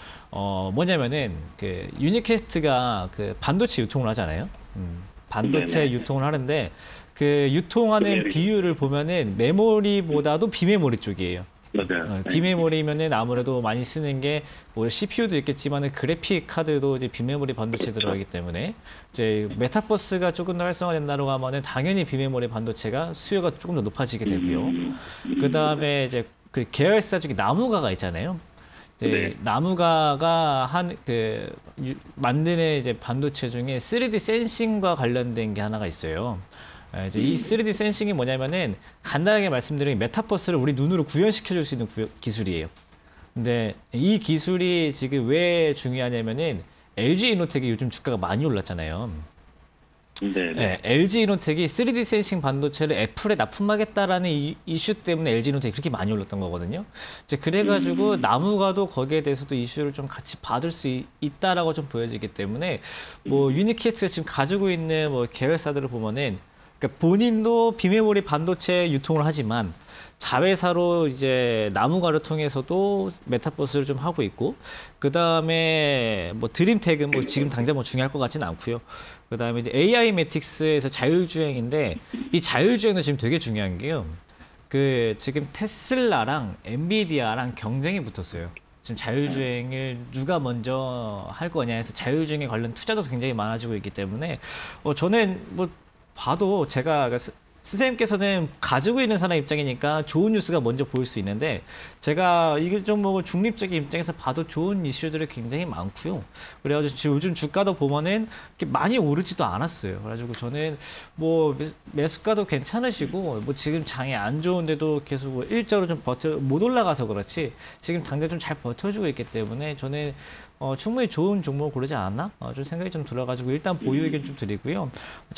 [SPEAKER 2] 어, 뭐냐면은 그 유니퀘스트가 그 반도체 유통을 하잖아요. 음, 반도체
[SPEAKER 4] 네네.
[SPEAKER 2] 유통을 하는데 그 유통하는
[SPEAKER 4] 네.
[SPEAKER 2] 비율을 보면은 메모리보다도 비메모리 쪽이에요.
[SPEAKER 4] 맞아요.
[SPEAKER 2] 어,
[SPEAKER 4] 네.
[SPEAKER 2] 비메모리면은 아무래도 많이 쓰는 게 뭐 씨피유도 있겠지만은 그래픽 카드도 이제 비메모리 반도체
[SPEAKER 4] 그렇죠.
[SPEAKER 2] 들어가기 때문에 이제 메타버스가 조금 더 활성화된다고 하면은 당연히 비메모리 반도체가 수요가 조금 더 높아지게 되고요.
[SPEAKER 4] 음,
[SPEAKER 2] 그 다음에 이제 그 계열사 중에 나무가가 있잖아요. 이제
[SPEAKER 4] 네.
[SPEAKER 2] 나무가가 한 그 만드는 이제 반도체 중에 쓰리디 센싱과 관련된 게 하나가 있어요. 예, 이제 이 쓰리디 센싱이 뭐냐면은 간단하게 말씀드리면 메타버스를 우리 눈으로 구현시켜 줄 수 있는 구- 기술이에요. 근데 이 기술이 지금 왜 중요하냐면은 엘지 이노텍이 요즘 주가가 많이 올랐잖아요.
[SPEAKER 4] 네네.
[SPEAKER 2] 네, 엘지 이노텍이 쓰리디 센싱 반도체를 애플에 납품하겠다라는 이, 이슈 때문에 엘지 이노텍이 그렇게 많이 올랐던 거거든요. 이제 그래가지고
[SPEAKER 4] 음.
[SPEAKER 2] 나무가도 거기에 대해서도 이슈를 좀 같이 받을 수 있, 있다라고 좀 보여지기 때문에 뭐 유니캐스트가 지금 가지고 있는 뭐 계열사들을 보면은 그러니까 본인도 비메모리 반도체 유통을 하지만 자회사로 이제 나무가를 통해서도 메타버스를 좀 하고 있고 그 다음에 뭐 드림텍은 뭐 지금 당장 뭐 중요할 것 같지는 않고요. 그 다음에 이제 에이아이매틱스에서 자율주행인데 이 자율주행도 지금 되게 중요한 게요. 그 지금 테슬라랑 엔비디아랑 경쟁이 붙었어요. 지금 자율주행을 누가 먼저 할 거냐 해서 자율주행에 관련 투자도 굉장히 많아지고 있기 때문에 어 저는 뭐 봐도 제가 스- 선생님께서는 가지고 있는 사람 입장이니까 좋은 뉴스가 먼저 보일 수 있는데 제가 이게 좀 뭐 중립적인 입장에서 봐도 좋은 이슈들이 굉장히 많고요. 그래가지고 지금 요즘 주가도 보면은 이렇게 많이 오르지도 않았어요. 그래가지고 저는 뭐 매- 매수가도 괜찮으시고 뭐 지금 장이 안 좋은데도 계속 뭐 일자로 좀 버텨 못 올라가서 그렇지 지금 당장 좀 잘 버텨주고 있기 때문에 저는 어, 충분히 좋은 종목을 고르지 않았나? 어, 좀 생각이 좀 들어가지고 일단 보유 의견 좀 드리고요.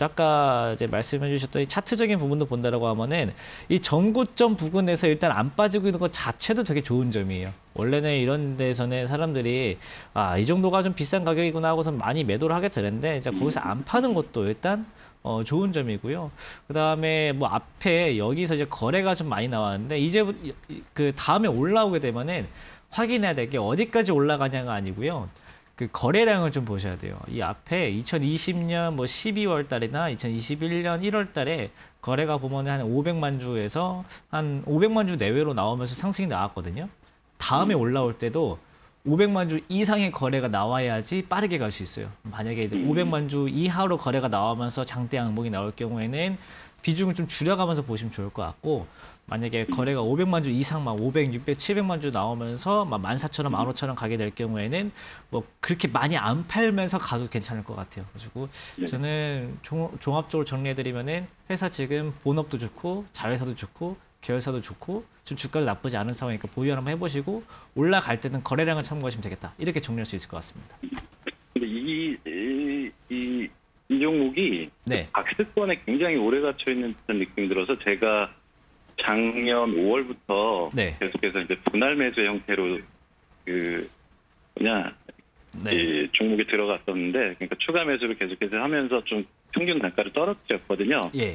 [SPEAKER 2] 아까 이제 말씀해 주셨던 이 차트적인 부분도 본다라고 하면은 이 전고점 부근에서 일단 안 빠지고 있는 것 자체도 되게 좋은 점이에요. 원래는 이런 데서는 사람들이 아, 이 정도가 좀 비싼 가격이구나 하고서 많이 매도를 하게 되는데 이제 거기서 안 파는 것도 일단 어, 좋은 점이고요. 그 다음에 뭐 앞에 여기서 이제 거래가 좀 많이 나왔는데 이제 그 다음에 올라오게 되면은 확인해야 될 게 어디까지 올라가냐가 아니고요. 그 거래량을 좀 보셔야 돼요. 이 앞에 이천이십 년 뭐 십이월 달이나 이천이십일 년 일월 달에 거래가 보면 한 오백만 주에서 한 오백만 주 내외로 나오면서 상승이 나왔거든요. 다음에 올라올 때도 오백만 주 이상의 거래가 나와야지 빠르게 갈 수 있어요. 만약에 오백만 주 이하로 거래가 나오면서 장대 항목이 나올 경우에는 비중을 좀 줄여가면서 보시면 좋을 것 같고, 만약에 거래가 오백만 주 이상 막 오백, 육백, 칠백만 주 나오면서 막 만 사천 원, 만 오천 원 가게 될 경우에는 뭐 그렇게 많이 안 팔면서 가도 괜찮을 것 같아요. 그리고 저는 종, 종합적으로 정리해드리면은 회사 지금 본업도 좋고 자회사도 좋고 계열사도 좋고 좀 주가도 나쁘지 않은 상황이니까 보유 한번 해보시고 올라갈 때는 거래량을 참고하시면 되겠다. 이렇게 정리할 수 있을 것 같습니다.
[SPEAKER 4] 근데 이, 이, 이, 이 종목이
[SPEAKER 2] 네.
[SPEAKER 4] 박스권에 굉장히 오래 갇혀 있는 듯한 느낌이 들어서 제가 작년 오월부터
[SPEAKER 2] 네.
[SPEAKER 4] 계속해서 이제 분할 매수 형태로 그 뭐냐
[SPEAKER 2] 네.
[SPEAKER 4] 이 종목에 들어갔었는데, 그러니까 추가 매수를 계속해서 하면서 좀 평균 단가를 떨어뜨렸거든요.
[SPEAKER 2] 예.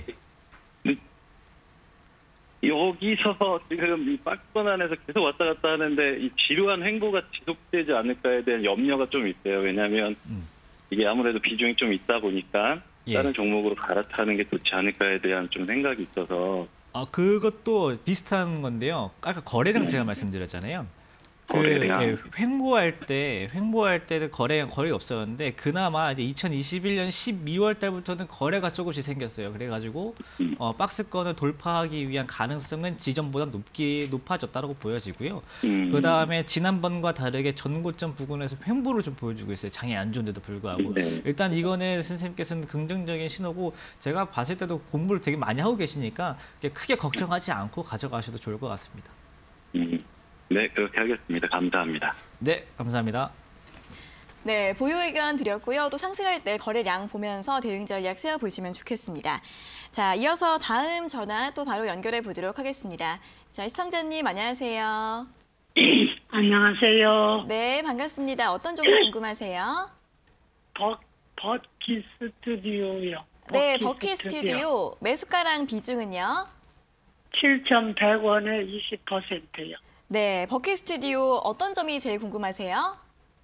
[SPEAKER 4] 여기서 지금 이 박스권 안에서 계속 왔다 갔다 하는데 이 지루한 횡보가 지속되지 않을까에 대한 염려가 좀 있어요. 왜냐하면
[SPEAKER 2] 음.
[SPEAKER 4] 이게 아무래도 비중이 좀 있다 보니까
[SPEAKER 2] 예.
[SPEAKER 4] 다른 종목으로 갈아타는 게 좋지 않을까에 대한 좀 생각이 있어서.
[SPEAKER 2] 아, 그것도 비슷한 건데요. 아까 거래량 제가 말씀드렸잖아요. 그
[SPEAKER 4] 거래량.
[SPEAKER 2] 예, 횡보할 때 횡보할 때는 거래량 거의 없었는데 그나마 이제 이천이십일 년 십이월 달부터는 거래가 조금씩 생겼어요. 그래가지고 어, 박스권을 돌파하기 위한 가능성은 지점보다 높게 높아졌다고 보여지고요.
[SPEAKER 4] 음.
[SPEAKER 2] 그 다음에 지난번과 다르게 전고점 부근에서 횡보를 좀 보여주고 있어요. 장이 안 좋은데도 불구하고.
[SPEAKER 4] 네.
[SPEAKER 2] 일단 이거는 선생님께서는 긍정적인 신호고, 제가 봤을 때도 공부를 되게 많이 하고 계시니까 크게 걱정하지 않고 가져가셔도 좋을 것 같습니다.
[SPEAKER 4] 음. 네, 그렇게 하겠습니다. 감사합니다.
[SPEAKER 2] 네, 감사합니다.
[SPEAKER 1] 네, 보유 의견 드렸고요. 또 상승할 때 거래량 보면서 대응 전략 세워보시면 좋겠습니다. 자, 이어서 다음 전화 또 바로 연결해 보도록 하겠습니다. 자, 시청자님 안녕하세요.
[SPEAKER 5] 안녕하세요.
[SPEAKER 1] 네, 반갑습니다. 어떤 종목 궁금하세요?
[SPEAKER 5] 버, 버키 스튜디오요.
[SPEAKER 1] 네, 버키 스튜디오 매수가랑 비중은요?
[SPEAKER 5] 칠천백 원에 이십 퍼센트요.
[SPEAKER 1] 네, 버키 스튜디오 어떤 점이 제일 궁금하세요?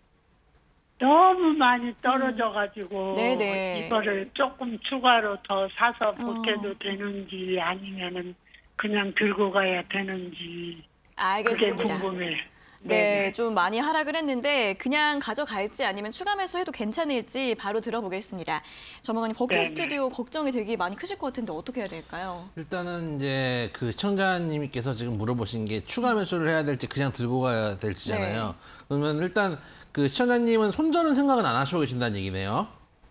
[SPEAKER 5] 너무 많이 떨어져가지고
[SPEAKER 1] 네네.
[SPEAKER 5] 이거를 조금 추가로 더 사서
[SPEAKER 1] 어.
[SPEAKER 5] 보태도 되는지 아니면은 그냥 들고 가야 되는지 그게
[SPEAKER 1] 알겠습니다.
[SPEAKER 5] 궁금해요.
[SPEAKER 1] 네, 좀 많이 하락을 했는데 그냥 가져갈지 아니면 추가 매수해도 괜찮을지 바로 들어보겠습니다. 전문가님, 버키
[SPEAKER 5] 네네.
[SPEAKER 1] 스튜디오 걱정이 되게 많이 크실 것 같은데 어떻게 해야 될까요?
[SPEAKER 3] 일단은 이제 그 시청자님께서 지금 물어보신 게 추가 매수를 해야 될지 그냥 들고 가야 될지잖아요. 그러면 일단 그 시청자님은 손절은 생각은 안 하시고 계신다는 얘기네요.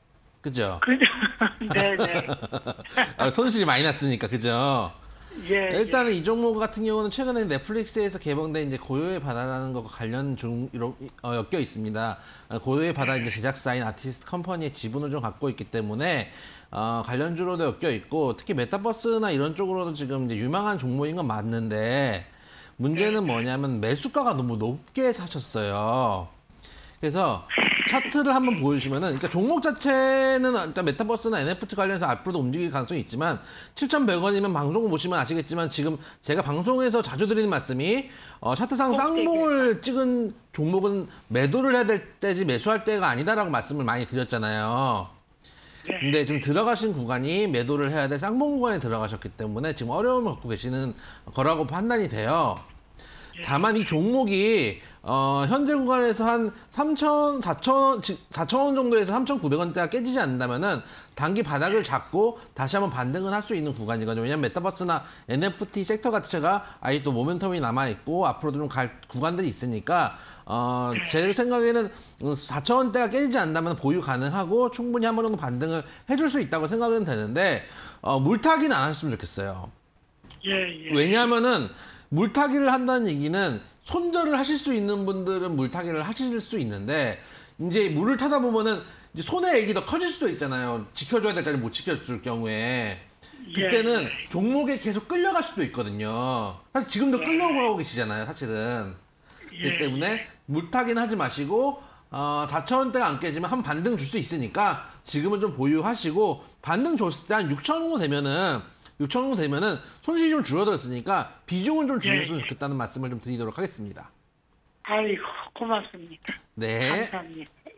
[SPEAKER 3] 그죠?
[SPEAKER 5] 그, 네네.
[SPEAKER 3] 아, 손실이 많이 났으니까, 그죠?
[SPEAKER 5] 예,
[SPEAKER 3] 일단은
[SPEAKER 5] 예.
[SPEAKER 3] 이 종목 같은 경우는 최근에 넷플릭스에서 개봉된 이제 고요의 바다라는 것과 관련 중 어, 엮여 있습니다. 어, 고요의 바다 이제 제작사인 아티스트 컴퍼니의 지분을 좀 갖고 있기 때문에 어, 관련주로도 엮여 있고, 특히 메타버스나 이런 쪽으로도 지금 이제 유망한 종목인 건 맞는데, 문제는 뭐냐면 매수가가 너무 높게 사셨어요. 그래서 차트를 한번 보여주시면은, 그러니까 종목 자체는 일단 메타버스나 엔에프티 관련해서 앞으로도 움직일 가능성이 있지만, 칠천백 원이면 방송 보시면 아시겠지만 지금 제가 방송에서 자주 드리는 말씀이 어, 차트상 쌍봉을 찍은 종목은 매도를 해야 될 때지 매수할 때가 아니다라고 말씀을 많이 드렸잖아요. 근데 지금 들어가신 구간이 매도를 해야 될 쌍봉 구간에 들어가셨기 때문에 지금 어려움을 갖고 계시는 거라고 판단이 돼요. 다만 이 종목이 어, 현재 구간에서 한 삼천, 사천, 사천 원 정도에서 삼천구백 원대가 깨지지 않는다면은 단기 바닥을 잡고 다시 한번 반등을 할 수 있는 구간이거든요. 왜냐면 메타버스나 엔에프티 섹터 자체가 아직 또 모멘텀이 남아있고 앞으로도 좀 갈 구간들이 있으니까 어, 제 생각에는 사천 원대가 깨지지 않는다면 보유 가능하고 충분히 한 번 정도 반등을 해줄 수 있다고 생각은 되는데 어, 물타기는 안 하셨으면 좋겠어요.
[SPEAKER 5] 예, 예.
[SPEAKER 3] 왜냐하면은 물타기를 한다는 얘기는 손절을 하실 수 있는 분들은 물타기를 하실 수 있는데, 이제 물을 타다 보면은 이제 손의 액이 더 커질 수도 있잖아요. 지켜줘야 될 자리 못 지켜줄 경우에. 그때는
[SPEAKER 5] 예.
[SPEAKER 3] 종목에 계속 끌려갈 수도 있거든요. 사실 지금도 끌려가고 계시잖아요, 사실은. 그렇기 때문에 물타기는 하지 마시고, 어, 사천 원대가 안 깨지면 한 반등 줄 수 있으니까 지금은 좀 보유하시고, 반등 줬을 때 한 육천 원 정도 되면은 육천 원 정도 되면은 손실이 좀 줄어들었으니까 비중은 좀 줄였으면
[SPEAKER 5] 예.
[SPEAKER 3] 좋겠다는 말씀을 좀 드리도록 하겠습니다.
[SPEAKER 5] 아이고, 고맙습니다.
[SPEAKER 3] 네.
[SPEAKER 5] 감사합니다.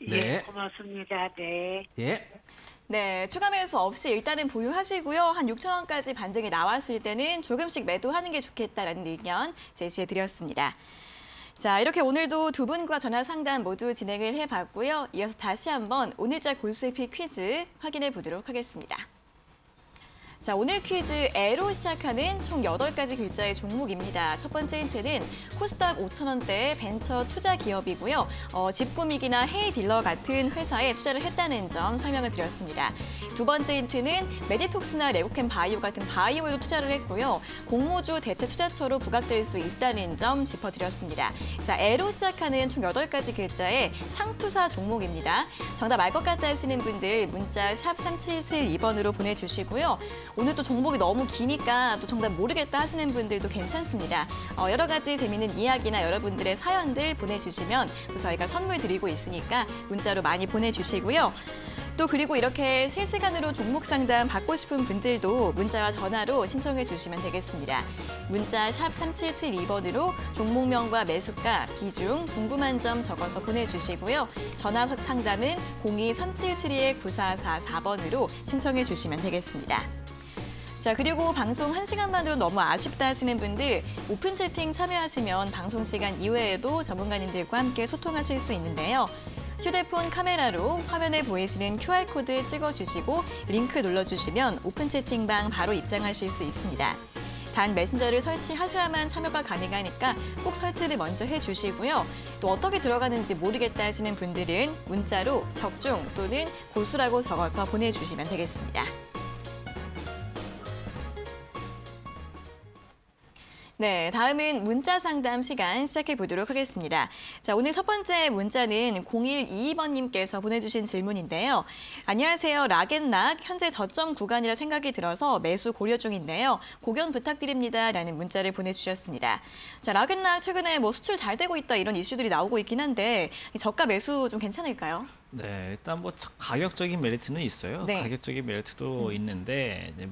[SPEAKER 3] 네.
[SPEAKER 5] 예, 고맙습니다. 네.
[SPEAKER 3] 예.
[SPEAKER 1] 네, 추가 매수 없이 일단은 보유하시고요. 한 육천 원까지 반등이 나왔을 때는 조금씩 매도하는 게 좋겠다라는 의견 제시해 드렸습니다. 자, 이렇게 오늘도 두 분과 전화 상담 모두 진행을 해봤고요. 이어서 다시 한번 오늘자 골수에피 퀴즈 확인해 보도록 하겠습니다. 자, 오늘 퀴즈 에로 시작하는 총 여덟 가지 글자의 종목입니다. 첫 번째 힌트는 코스닥 오천 원대의 벤처 투자 기업이고요. 어, 집꾸미기나 헤이딜러 같은 회사에 투자를 했다는 점 설명을 드렸습니다. 두 번째 힌트는 메디톡스나 레고캠 바이오 같은 바이오에도 투자를 했고요. 공모주 대체 투자처로 부각될 수 있다는 점 짚어드렸습니다. 자, 에로 시작하는 총 여덟 가지 글자의 창투사 종목입니다. 정답 알 것 같다 하시는 분들 문자 샵 삼칠칠이 번으로 보내주시고요. 오늘 또 종목이 너무 기니까 또 정답 모르겠다 하시는 분들도 괜찮습니다. 어, 여러 가지 재미있는 이야기나 여러분들의 사연들 보내주시면 또 저희가 선물 드리고 있으니까 문자로 많이 보내주시고요. 또 그리고 이렇게 실시간으로 종목 상담 받고 싶은 분들도 문자와 전화로 신청해 주시면 되겠습니다. 문자 샵 삼칠칠이 번으로 종목명과 매수가, 비중, 궁금한 점 적어서 보내주시고요. 전화 상담은 공이 삼칠칠이 구사사사 번으로 신청해 주시면 되겠습니다. 자, 그리고 방송 한 시간만으로 너무 아쉽다 하시는 분들 오픈 채팅 참여하시면 방송 시간 이외에도 전문가님들과 함께 소통하실 수 있는데요. 휴대폰 카메라로 화면에 보이시는 큐알코드 찍어주시고 링크 눌러주시면 오픈 채팅방 바로 입장하실 수 있습니다. 단 메신저를 설치하셔야만 참여가 가능하니까 꼭 설치를 먼저 해주시고요. 또 어떻게 들어가는지 모르겠다 하시는 분들은 문자로 적중 또는 고수라고 적어서 보내주시면 되겠습니다. 네, 다음은 문자 상담 시간 시작해 보도록 하겠습니다. 자, 오늘 첫 번째 문자는 공일이이 번님께서 보내주신 질문인데요. 안녕하세요. 락앤락 현재 저점 구간이라 생각이 들어서 매수 고려 중인데요. 고견 부탁드립니다. 라는 문자를 보내주셨습니다. 자, 락앤락 최근에 뭐 수출 잘 되고 있다 이런 이슈들이 나오고 있긴 한데 저가 매수 좀 괜찮을까요?
[SPEAKER 2] 네, 일단 뭐 가격적인 메리트는 있어요.
[SPEAKER 1] 네.
[SPEAKER 2] 가격적인 메리트도
[SPEAKER 1] 음.
[SPEAKER 2] 있는데 이제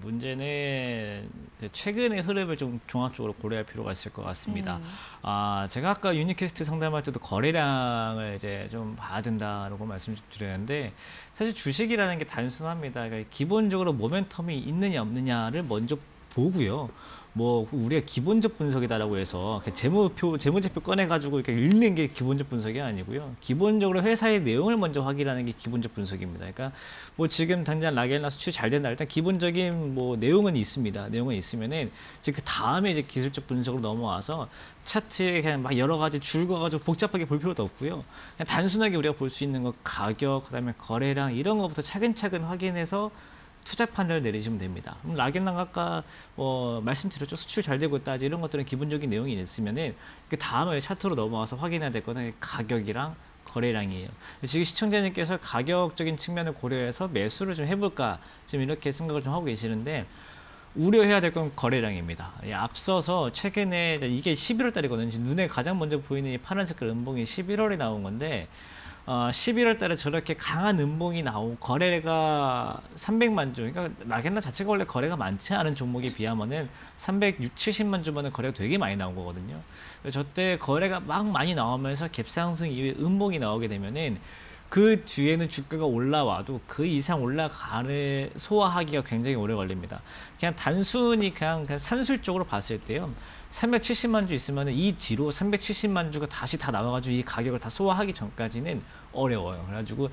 [SPEAKER 2] 문제는 최근의 흐름을 좀 종합적으로 고려할 필요가 있을 것 같습니다.
[SPEAKER 1] 음.
[SPEAKER 2] 아, 제가 아까 유니캐스트 상담할 때도 거래량을 이제 좀 봐야 된다라고 말씀드렸는데 사실 주식이라는 게 단순합니다. 그러니까 기본적으로 모멘텀이 있느냐 없느냐를 먼저 보고요. 뭐 우리가 기본적 분석이다라고 해서 재무표, 재무제표 꺼내가지고 이렇게 읽는 게 기본적 분석이 아니고요. 기본적으로 회사의 내용을 먼저 확인하는 게 기본적 분석입니다. 그러니까 뭐 지금 당장 락앤락 수출이 잘 된다. 일단 기본적인 뭐 내용은 있습니다. 내용은 있으면은 이제 그 다음에 이제 기술적 분석으로 넘어와서 차트에 그냥 막 여러 가지 줄 그어가지고 복잡하게 볼 필요도 없고요. 그냥 단순하게 우리가 볼 수 있는 거 가격, 그다음에 거래량 이런 것부터 차근차근 확인해서 투자 판단을 내리시면 됩니다. 그럼 락앤락 아까 어, 말씀드렸죠. 수출 잘 되고 있다. 이런 것들은 기본적인 내용이 있으면은 그 다음에 차트로 넘어와서 확인해야 될 거는 가격이랑 거래량이에요. 지금 시청자님께서 가격적인 측면을 고려해서 매수를 좀 해볼까 지금 이렇게 생각을 좀 하고 계시는데 우려해야 될 건 거래량입니다. 예, 앞서서 최근에 이게 십일월 달이거든요. 눈에 가장 먼저 보이는 이 파란 색깔 음봉이 십일월에 나온 건데 어, 십일월 달에 저렇게 강한 음봉이 나오고 거래가 삼백만 주, 그러니까 락앤락 자체가 원래 거래가 많지 않은 종목에 비하면은 삼백육십, 칠십만 주만은 거래가 되게 많이 나온 거거든요. 저때 거래가 막 많이 나오면서 갭상승 이후에 음봉이 나오게 되면은 그 뒤에는 주가가 올라와도 그 이상 올라가를 소화하기가 굉장히 오래 걸립니다. 그냥 단순히 그냥, 그냥 산술적으로 봤을 때요. 삼백칠십만 주 있으면 이 뒤로 삼백칠십만 주가 다시 다 나와가지고 이 가격을 다 소화하기 전까지는 어려워요. 그래가지고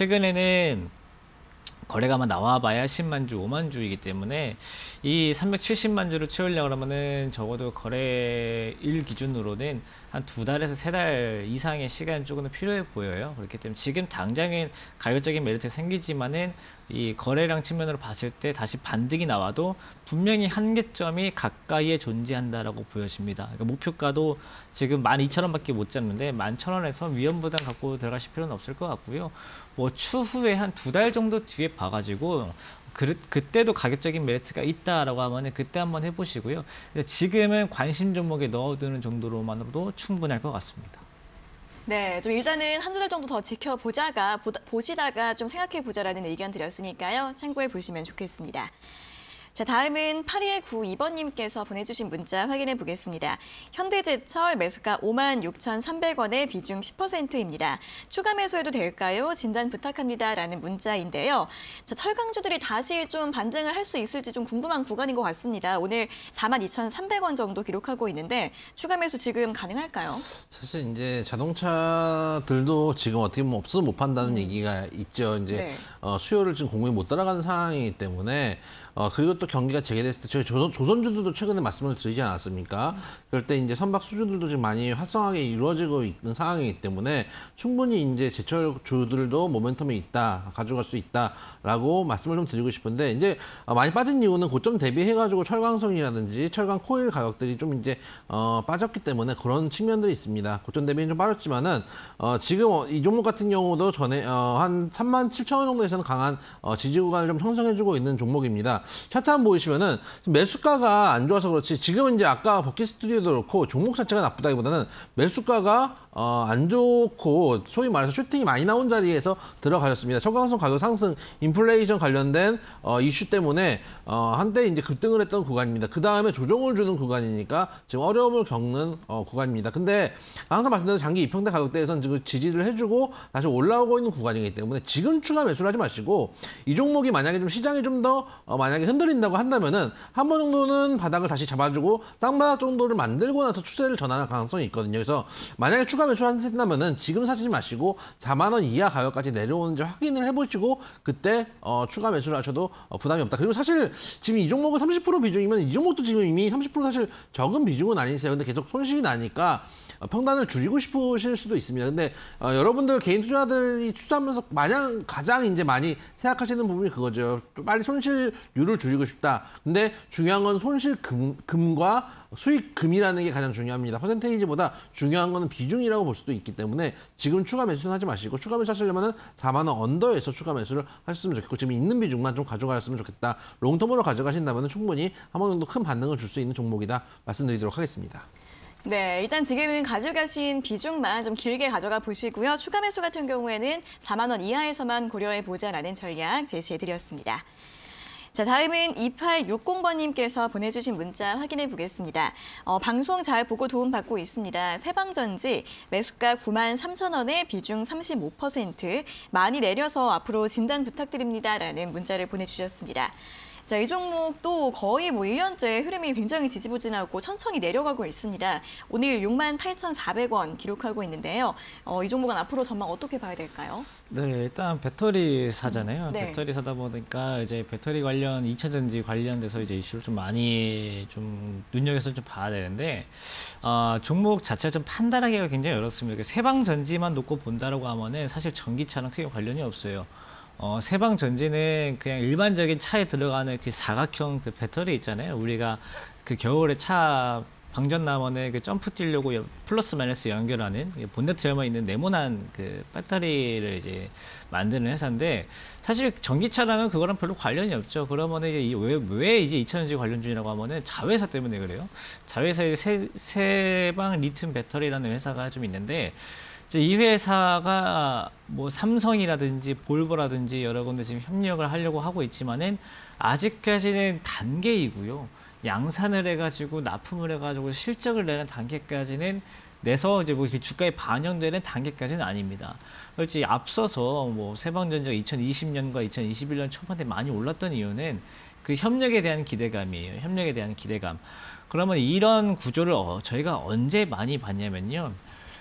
[SPEAKER 2] 최근에는 거래가만 나와봐야 십만 주, 오만 주이기 때문에 이 삼백칠십만 주를 채우려고 하면은 적어도 거래일 기준으로는 한 두 달에서 세 달 이상의 시간이 조금 더 필요해 보여요. 그렇기 때문에 지금 당장은 가격적인 메리트가 생기지만은 이 거래량 측면으로 봤을 때 다시 반등이 나와도 분명히 한계점이 가까이에 존재한다라고 보여집니다. 그러니까 목표가도 지금 만 이천 원밖에 못 잡는데 만 천 원에서 위험부담 갖고 들어가실 필요는 없을 것 같고요. 뭐 추후에 한 두 달 정도 뒤에 봐가지고 그, 그때도 가격적인 메리트가 있다라고 하면 그때 한번 해보시고요. 지금은 관심 종목에 넣어두는 정도로만으로도 충분할 것 같습니다.
[SPEAKER 1] 네, 좀 일단은 한두 달 정도 더 지켜보자가, 보다, 보시다가 좀 생각해보자라는 의견 드렸으니까요. 참고해 보시면 좋겠습니다. 자, 다음은 팔일구이 번님께서 보내주신 문자 확인해 보겠습니다. 현대제철 매수가 오만 육천삼백 원에 비중 십 퍼센트입니다. 추가 매수해도 될까요? 진단 부탁합니다. 라는 문자인데요. 자, 철강주들이 다시 좀 반등을 할 수 있을지 좀 궁금한 구간인 것 같습니다. 오늘 사만 이천삼백 원 정도 기록하고 있는데 추가 매수 지금 가능할까요?
[SPEAKER 3] 사실 이제 자동차들도 지금 어떻게 보면 없어서 못 판다는 음. 얘기가 있죠. 이제 네. 어, 수요를 지금 공급이 못 따라가는 상황이기 때문에 어, 그리고 또 경기가 재개됐을 때 저희 조선, 조선주들도 최근에 말씀을 드리지 않았습니까? 음. 그럴 때 이제 선박 수주들도 지금 많이 활성하게 이루어지고 있는 상황이기 때문에 충분히 이제 제철주들도 모멘텀이 있다, 가져갈 수 있다라고 말씀을 좀 드리고 싶은데 이제 많이 빠진 이유는 고점 대비해가지고 철강성이라든지 철강 코일 가격들이 좀 이제 어, 빠졌기 때문에 그런 측면들이 있습니다. 고점 대비는 좀 빠졌지만은 어, 지금 이 종목 같은 경우도 전에 어, 한 삼만 칠천 원 정도에서는 강한 어, 지지 구간을 좀 형성해주고 있는 종목입니다. 차트 한번 보시면은 매수가가 안 좋아서 그렇지 지금은 이제 아까 버킷 스튜디오도 그렇고 종목 자체가 나쁘다기보다는 매수가가 어, 안 좋고 소위 말해서 슈팅이 많이 나온 자리에서 들어가셨습니다. 철강성 가격 상승, 인플레이션 관련된 어, 이슈 때문에 어, 한때 이제 급등을 했던 구간입니다. 그 다음에 조정을 주는 구간이니까 지금 어려움을 겪는 어, 구간입니다. 근데 항상 말씀드린 장기 이평대 가격대에서는 지금 지지를 해주고 다시 올라오고 있는 구간이기 때문에 지금 추가 매수를 하지 마시고 이 종목이 만약에 좀 시장이 좀 더 어, 만약에 흔들린다고 한다면은 한 번 정도는 바닥을 다시 잡아주고 쌍바닥 정도를 만들고 나서 추세를 전환할 가능성이 있거든요. 그래서 만약에 추가 매수한다면은 지금 사지 마시고 사만 원 이하 가격까지 내려오는지 확인을 해보시고 그때 어, 추가 매수를 하셔도 어, 부담이 없다. 그리고 사실 지금 이 종목은 삼십 퍼센트 비중이면 이 종목도 지금 이미 삼십 퍼센트 사실 적은 비중은 아니세요. 근데 계속 손실이 나니까 평단을 줄이고 싶으실 수도 있습니다. 근데 어, 여러분들 개인 투자들이 투자하면서 마냥 가장 이제 많이 생각하시는 부분이 그거죠. 빨리 손실률을 줄이고 싶다. 근데 중요한 건 손실금, 금과 수익금이라는 게 가장 중요합니다. 퍼센테이지보다 중요한 거는 비중이라고 볼 수도 있기 때문에 지금 추가 매수는 하지 마시고 추가 매수 하시려면 사만 원 언더에서 추가 매수를 하셨으면 좋겠고 지금 있는 비중만 좀 가져가셨으면 좋겠다. 롱텀으로 가져가신다면 충분히 한 번 정도 큰 반등을 줄 수 있는 종목이다 말씀드리도록 하겠습니다.
[SPEAKER 1] 네, 일단 지금은 가져가신 비중만 좀 길게 가져가 보시고요. 추가 매수 같은 경우에는 사만 원 이하에서만 고려해 보자라는 전략 제시해드렸습니다. 자, 다음은 이팔육공 번님께서 보내주신 문자 확인해 보겠습니다. 어, 방송 잘 보고 도움받고 있습니다. 세방전지 매수가 구만 삼천 원에 비중 삼십오 퍼센트 많이 내려서 앞으로 진단 부탁드립니다라는 문자를 보내주셨습니다. 자, 이 종목도 거의 뭐 일 년째 흐름이 굉장히 지지부진하고 천천히 내려가고 있습니다. 오늘 육만 팔천사백 원 기록하고 있는데요. 어, 이 종목은 앞으로 전망 어떻게 봐야 될까요?
[SPEAKER 2] 네, 일단 배터리 사잖아요.
[SPEAKER 1] 네.
[SPEAKER 2] 배터리 사다 보니까 이제 배터리 관련 이 차 전지 관련돼서 이제 이슈를 좀 많이 좀 눈여겨서 좀 봐야 되는데 어, 종목 자체가 좀 판단하기가 굉장히 어렵습니다. 세방 전지만 놓고 본다라고 하면은 사실 전기차랑 크게 관련이 없어요. 어, 세방 전지는 그냥 일반적인 차에 들어가는 그 사각형 그 배터리 있잖아요. 우리가 그 겨울에 차 방전 나면은 그 점프 뛰려고 플러스 마이너스 연결하는 본네트 열려 있는 네모난 그 배터리를 이제 만드는 회사인데 사실 전기차랑은 그거랑 별로 관련이 없죠. 그러면은 이제 왜, 왜 이제 이 차 전지 관련주라고 하면은 자회사 때문에 그래요. 자회사의 세, 세방 리튬 배터리라는 회사가 좀 있는데 이 회사가 뭐 삼성이라든지 볼보라든지 여러 군데 지금 협력을 하려고 하고 있지만은 아직까지는 단계이고요. 양산을 해가지고 납품을 해가지고 실적을 내는 단계까지는 내서 이제 뭐 주가에 반영되는 단계까지는 아닙니다. 그렇지 앞서서 뭐 세방전지가 이천이십 년과 이천이십일 년 초반에 많이 올랐던 이유는 그 협력에 대한 기대감이에요. 협력에 대한 기대감. 그러면 이런 구조를 어, 저희가 언제 많이 봤냐면요.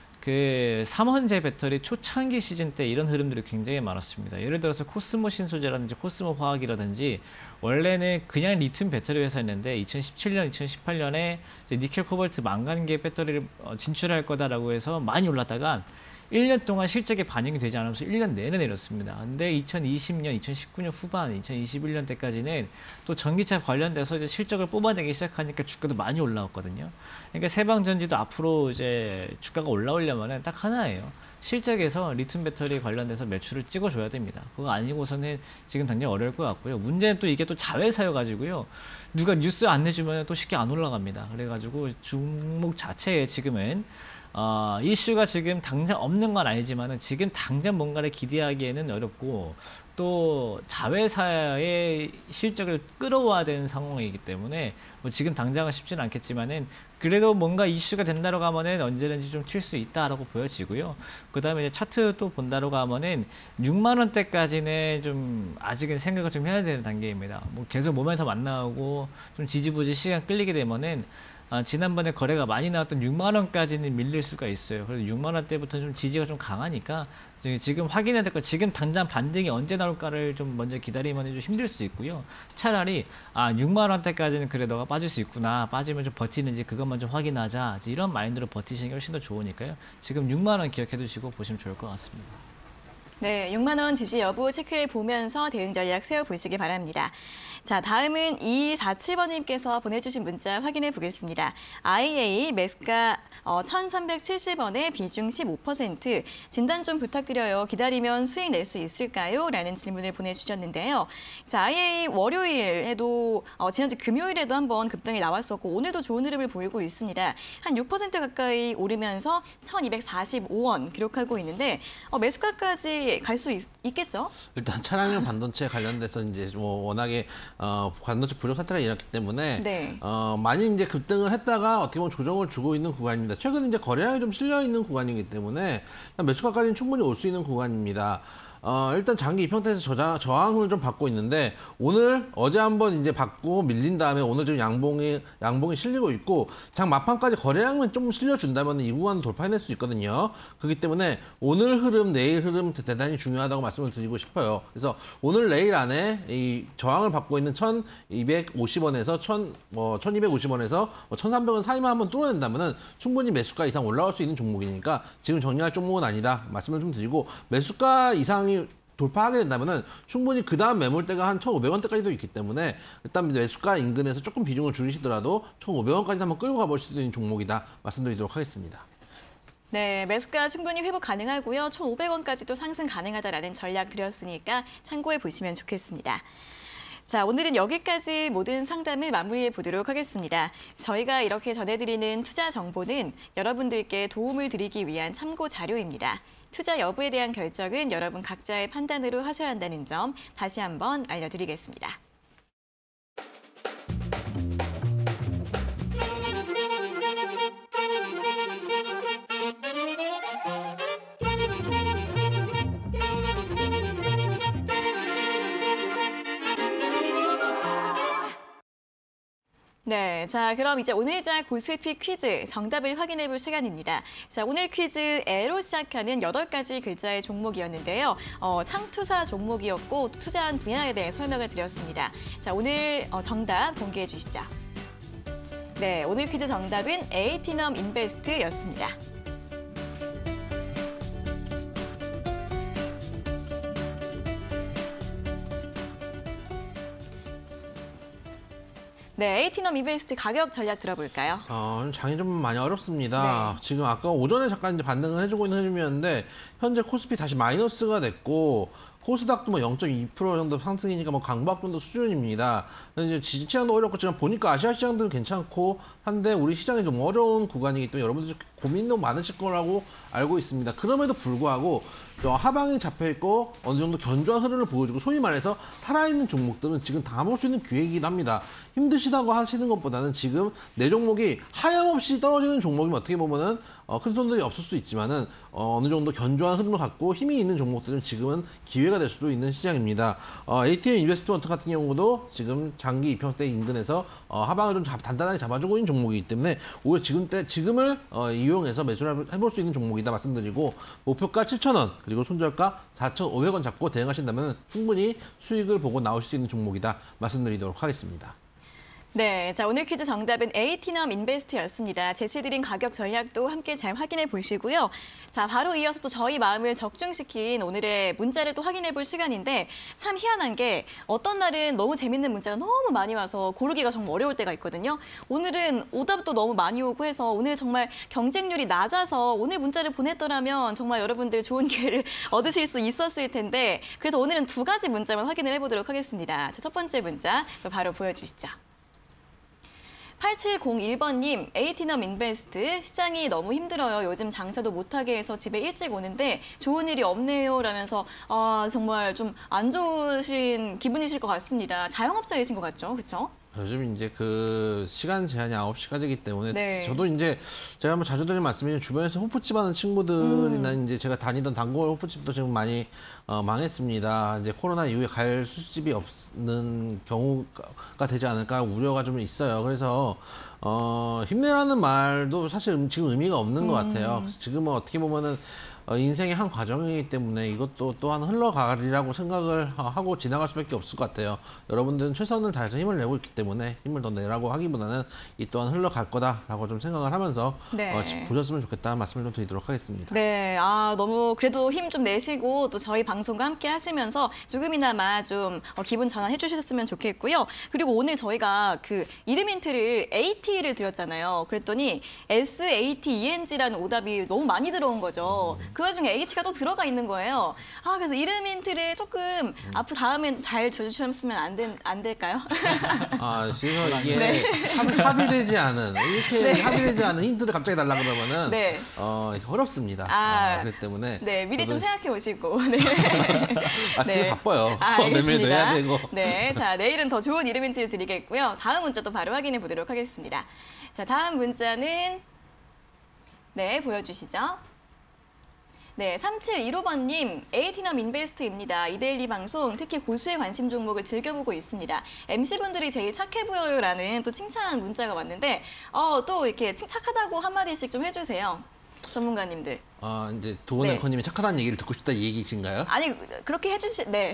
[SPEAKER 2] 그 삼원제 배터리 초창기 시즌 때 이런 흐름들이 굉장히 많았습니다. 예를 들어서 코스모 신소재라든지 코스모 화학이라든지 원래는 그냥 리튬 배터리 회사였는데 이천십칠 년, 이천십팔 년에 니켈, 코발트, 망간계 배터리를 진출할 거다라고 해서 많이 올랐다가 일 년 동안 실적에 반영이 되지 않으면서 일 년 내내 내렸습니다. 근데 이천이십 년, 이천십구 년 후반, 이천이십일 년 때까지는 또 전기차 관련돼서 이제 실적을 뽑아내기 시작하니까 주가도 많이 올라왔거든요. 그러니까 세방전지도 앞으로 이제 주가가 올라오려면은 딱 하나예요. 실적에서 리튬 배터리 관련돼서 매출을 찍어줘야 됩니다. 그거 아니고서는 지금 당장 어려울 것 같고요. 문제는 또 이게 또 자회사여가지고요. 누가 뉴스 안 내주면 또 쉽게 안 올라갑니다. 그래가지고 종목 자체에 지금은 어, 이슈가 지금 당장 없는 건 아니지만은 지금 당장 뭔가를 기대하기에는 어렵고 또 자회사의 실적을 끌어와야 되는 상황이기 때문에 뭐 지금 당장은 쉽지는 않겠지만은 그래도 뭔가 이슈가 된다고 하면은 언제든지 좀 튈 수 있다라고 보여지고요. 그 다음에 이제 차트 또 본다고 하면은 육만 원대까지는 좀 아직은 생각을 좀 해야 되는 단계입니다. 뭐 계속 모멘텀 안 나오고 좀 지지부지 시간 끌리게 되면은 아, 지난번에 거래가 많이 나왔던 육만 원까지는 밀릴 수가 있어요. 그래서 육만 원대부터 좀 지지가 좀 강하니까 지금 확인해야 될 거 지금 당장 반등이 언제 나올까를 좀 먼저 기다리면 좀 힘들 수 있고요. 차라리 아 육만 원대까지는 그래 너가 빠질 수 있구나. 빠지면 좀 버티는지 그것만 좀 확인하자. 이런 마인드로 버티시는 게 훨씬 더 좋으니까요. 지금 육만 원 기억해 두시고 보시면 좋을 것 같습니다.
[SPEAKER 1] 네, 육만 원 지지 여부 체크해 보면서 대응 전략 세워보시기 바랍니다. 자, 다음은 이이사칠 번님께서 보내주신 문자 확인해 보겠습니다. 아이에이 매수가 어, 천삼백칠십 원에 비중 십오 퍼센트 진단 좀 부탁드려요. 기다리면 수익 낼 수 있을까요? 라는 질문을 보내주셨는데요. 자, 아이에이 월요일에도 어, 지난주 금요일에도 한번 급등이 나왔었고 오늘도 좋은 흐름을 보이고 있습니다. 한 육 퍼센트 가까이 오르면서 천이백사십오 원 기록하고 있는데 어, 매수가까지 갈 수 있겠죠?
[SPEAKER 3] 일단 차량용 반도체 관련돼서 이제 뭐 워낙에 어, 반도체 부족 사태가 일어났기 때문에
[SPEAKER 1] 네.
[SPEAKER 3] 어, 많이 이제 급등을 했다가 어떻게 보면 조정을 주고 있는 구간입니다. 최근 이제 거래량이 좀 실려 있는 구간이기 때문에 매수가까지는 충분히 올 수 있는 구간입니다. 어, 일단 장기 이평대에서 저장, 저항을 좀 받고 있는데 오늘 어제 한번 이제 받고 밀린 다음에 오늘 지금 양봉이 양봉이 실리고 있고 장 막판까지 거래량만 좀 실려준다면 이 구간 돌파해낼 수 있거든요. 그렇기 때문에 오늘 흐름, 내일 흐름 대단히 중요하다고 말씀을 드리고 싶어요. 그래서 오늘 내일 안에 이 저항을 받고 있는 천이백오십 원에서 천, 뭐 천이백오십 원에서 뭐 천삼백 원 사이만 한번 뚫어낸다면은 충분히 매수가 이상 올라갈 수 있는 종목이니까 지금 정리할 종목은 아니다 말씀을 좀 드리고 매수가 이상 돌파하게 된다면은 충분히 그 다음 매물대가 한 천오백 원대까지도 있기 때문에 일단 매수가 인근에서 조금 비중을 줄이시더라도 천오백 원까지 한번 끌고 가볼 수 있는 종목이다 말씀드리도록 하겠습니다.
[SPEAKER 1] 네, 매수가 충분히 회복 가능하고요. 천오백 원까지도 상승 가능하다라는 전략 드렸으니까 참고해 보시면 좋겠습니다. 자, 오늘은 여기까지 모든 상담을 마무리해 보도록 하겠습니다. 저희가 이렇게 전해드리는 투자 정보는 여러분들께 도움을 드리기 위한 참고 자료입니다. 투자 여부에 대한 결정은 여러분 각자의 판단으로 하셔야 한다는 점 다시 한번 알려드리겠습니다. 네, 자 그럼 이제 오늘자 고스피 퀴즈 정답을 확인해 볼 시간입니다. 자 오늘 퀴즈 에로 시작하는 여덟 가지 글자의 종목이었는데요. 어, 창투사 종목이었고 투자한 분야에 대해 설명을 드렸습니다. 자 오늘 어, 정답 공개해 주시죠. 네, 오늘 퀴즈 정답은 에이티넘 인베스트였습니다. 네, 에이티넘 인베스트 가격 전략 들어볼까요?
[SPEAKER 3] 어, 장이 좀 많이 어렵습니다.
[SPEAKER 1] 네.
[SPEAKER 3] 지금 아까 오전에 잠깐 이제 반등을 해주고 있는 흐름이었는데 현재 코스피 다시 마이너스가 됐고 코스닥도 뭐 영 점 이 퍼센트 정도 상승이니까 뭐 강박 정도 수준입니다. 이제 지지시장도 어렵고 지금 보니까 아시아 시장도 괜찮고 한데 우리 시장이 좀 어려운 구간이기 때문에 여러분들 고민도 많으실 거라고 알고 있습니다. 그럼에도 불구하고 저 하방이 잡혀 있고 어느 정도 견조한 흐름을 보여주고 소위 말해서 살아있는 종목들은 지금 담아볼 수 있는 기회이긴 합니다. 힘드시다고 하시는 것보다는 지금 내 종목이 하염없이 떨어지는 종목이면 어떻게 보면은 어, 큰 손들이 없을 수도 있지만은 어, 어느 정도 견조한 흐름을 갖고 힘이 있는 종목들은 지금은 기회가 될 수도 있는 시장입니다. 어, 에이티엠 인베스트먼트 같은 경우도 지금 장기 이평대 인근에서 어, 하방을 좀 잡, 단단하게 잡아주고 있는 종목이기 때문에 오히려 지금 때 지금을 어, 이용해서 매수를 해볼 수 있는 종목이다 말씀드리고 목표가 칠천 원 그리고 손절가 사천오백 원 잡고 대응하신다면 충분히 수익을 보고 나오실 수 있는 종목이다 말씀드리도록 하겠습니다.
[SPEAKER 1] 네, 자 오늘 퀴즈 정답은 에이티넘 인베스트였습니다. 제시드린 가격 전략도 함께 잘 확인해 보시고요. 자 바로 이어서 또 저희 마음을 적중시킨 오늘의 문자를 또 확인해 볼 시간인데 참 희한한 게 어떤 날은 너무 재밌는 문자가 너무 많이 와서 고르기가 정말 어려울 때가 있거든요. 오늘은 오답도 너무 많이 오고 해서 오늘 정말 경쟁률이 낮아서 오늘 문자를 보냈더라면 정말 여러분들 좋은 기회를 얻으실 수 있었을 텐데 그래서 오늘은 두 가지 문자만 확인을 해보도록 하겠습니다. 자, 첫 번째 문자 또 바로 보여주시죠. 팔칠공일 번님, 에이티넘 인베스트, 시장이 너무 힘들어요. 요즘 장사도 못하게 해서 집에 일찍 오는데 좋은 일이 없네요. 라면서 아, 정말 좀 안 좋으신 기분이실 것 같습니다. 자영업자이신 것 같죠? 그렇죠?
[SPEAKER 3] 요즘 이제 그 시간 제한이 아홉 시까지기 때문에
[SPEAKER 1] 네.
[SPEAKER 3] 저도 이제 제가 뭐 자주 드리는 말씀이지만 주변에서 호프집 하는 친구들이나 음. 이제 제가 다니던 단골 호프집도 지금 많이 어, 망했습니다. 이제 코로나 이후에 갈 술집이 없는 경우가 되지 않을까 우려가 좀 있어요. 그래서 어, 힘내라는 말도 사실 지금 의미가 없는 음. 것 같아요. 지금은 어떻게 보면은 어, 인생의 한 과정이기 때문에 이것도 또한 흘러가리라고 생각을 하고 지나갈 수밖에 없을 것 같아요. 여러분들은 최선을 다해서 힘을 내고 있기 때문에 힘을 더 내라고 하기보다는 이 또한 흘러갈 거다라고 좀 생각을 하면서
[SPEAKER 1] 네.
[SPEAKER 3] 어, 보셨으면 좋겠다는 말씀을 좀 드리도록 하겠습니다.
[SPEAKER 1] 네, 아 너무 그래도 힘 좀 내시고 또 저희 방송과 함께 하시면서 조금이나마 좀 어, 기분 전환해 주셨으면 좋겠고요. 그리고 오늘 저희가 그 이름 힌트를 에이티를 드렸잖아요. 그랬더니 에스에이티이엔지라는 오답이 너무 많이 들어온 거죠. 그 와중에 에이티가 또 들어가 있는 거예요. 아 그래서 이름 힌트를 조금 음. 앞으로 다음엔 잘 줘주셨으면 안, 된, 안 될까요?
[SPEAKER 3] 아 그래서 이게 네. 합의, 합의되지 않은 이렇게 네. 합의되지 않은 힌트를 갑자기 달라 그러면은 네. 어, 어렵습니다. 아, 아, 그렇기 때문에
[SPEAKER 1] 네 미리 좀 생각해 오시고. 네.
[SPEAKER 3] 아 진짜 네. 바빠요.
[SPEAKER 1] 아,
[SPEAKER 3] 매매도 해야 되고.
[SPEAKER 1] 네, 자 내일은 더 좋은 이름 힌트를 드리겠고요. 다음 문자도 바로 확인해 보도록 하겠습니다. 자 다음 문자는 네 보여주시죠. 네, 삼칠일오 번님, 에이티넘 인베스트입니다. 이데일리 방송, 특히 고수의 관심 종목을 즐겨보고 있습니다. 엠씨분들이 제일 착해 보여요라는 또 칭찬 문자가 왔는데 어, 또 이렇게 착하다고 한마디씩 좀 해주세요. 전문가님들.
[SPEAKER 3] 아, 이제 도원
[SPEAKER 1] 네.
[SPEAKER 3] 앵커님이 착하다는 얘기를 듣고 싶다 이 얘기신가요?
[SPEAKER 1] 아니, 그렇게 해주시, 네.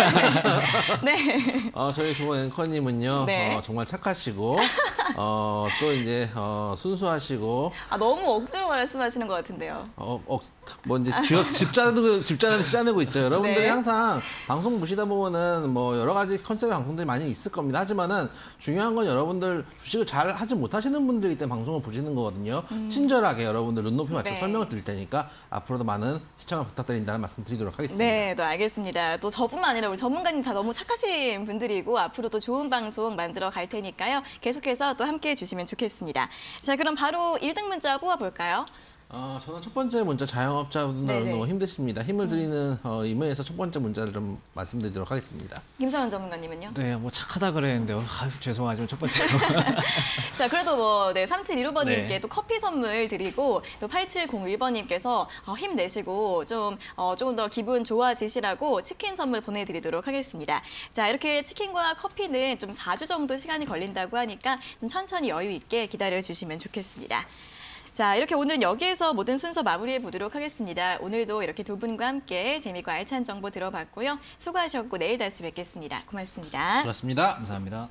[SPEAKER 1] 네.
[SPEAKER 3] 어, 저희 도원 앵커님은요,
[SPEAKER 1] 네.
[SPEAKER 3] 어, 정말 착하시고, 어, 또 이제, 어, 순수하시고.
[SPEAKER 1] 아, 너무 억지로 말씀하시는 것 같은데요.
[SPEAKER 3] 어, 어, 뭐 이제 쥐어, 집 짜내고, 집 짜내고, 짜내고 있죠. 여러분들이
[SPEAKER 1] 네.
[SPEAKER 3] 항상 방송 보시다 보면은 뭐 여러 가지 컨셉의 방송들이 많이 있을 겁니다. 하지만은 중요한 건 여러분들 주식을 잘 하지 못하시는 분들이기 때문에 방송을 보시는 거거든요. 음. 친절하게 여러분들 눈높이 맞춰 네. 설명을 드릴 테니까 앞으로도 많은 시청을 부탁드린다는 말씀 드리도록 하겠습니다.
[SPEAKER 1] 네, 또 알겠습니다. 또 저뿐만 아니라 우리 전문가님 다 너무 착하신 분들이고 앞으로도 좋은 방송 만들어 갈 테니까요. 계속해서 또 함께해 주시면 좋겠습니다. 자, 그럼 바로 일 등 문자 뽑아볼까요?
[SPEAKER 3] 어, 저는 첫 번째 문자 자영업자분들 너무 힘드십니다. 힘을 드리는 어, 의미에서 첫 번째 문자를 좀 말씀드리도록 하겠습니다.
[SPEAKER 1] 김성현 전문가님은요?
[SPEAKER 2] 네, 뭐 착하다 그랬는데 요 죄송하지만 첫 번째로.
[SPEAKER 1] 자, 그래도 뭐 네, 삼칠일오 번님께
[SPEAKER 2] 네.
[SPEAKER 1] 또 커피 선물 드리고 또 팔칠공일 번님께서 어, 힘내시고 좀 어, 조금 더 기분 좋아지시라고 치킨 선물 보내드리도록 하겠습니다. 자, 이렇게 치킨과 커피는 좀 사 주 정도 시간이 걸린다고 하니까 좀 천천히 여유 있게 기다려주시면 좋겠습니다. 자, 이렇게 오늘은 여기에서 모든 순서 마무리해 보도록 하겠습니다. 오늘도 이렇게 두 분과 함께 재미있고 알찬 정보 들어봤고요. 수고하셨고 내일 다시 뵙겠습니다. 고맙습니다.
[SPEAKER 3] 수고하셨습니다.
[SPEAKER 2] 감사합니다.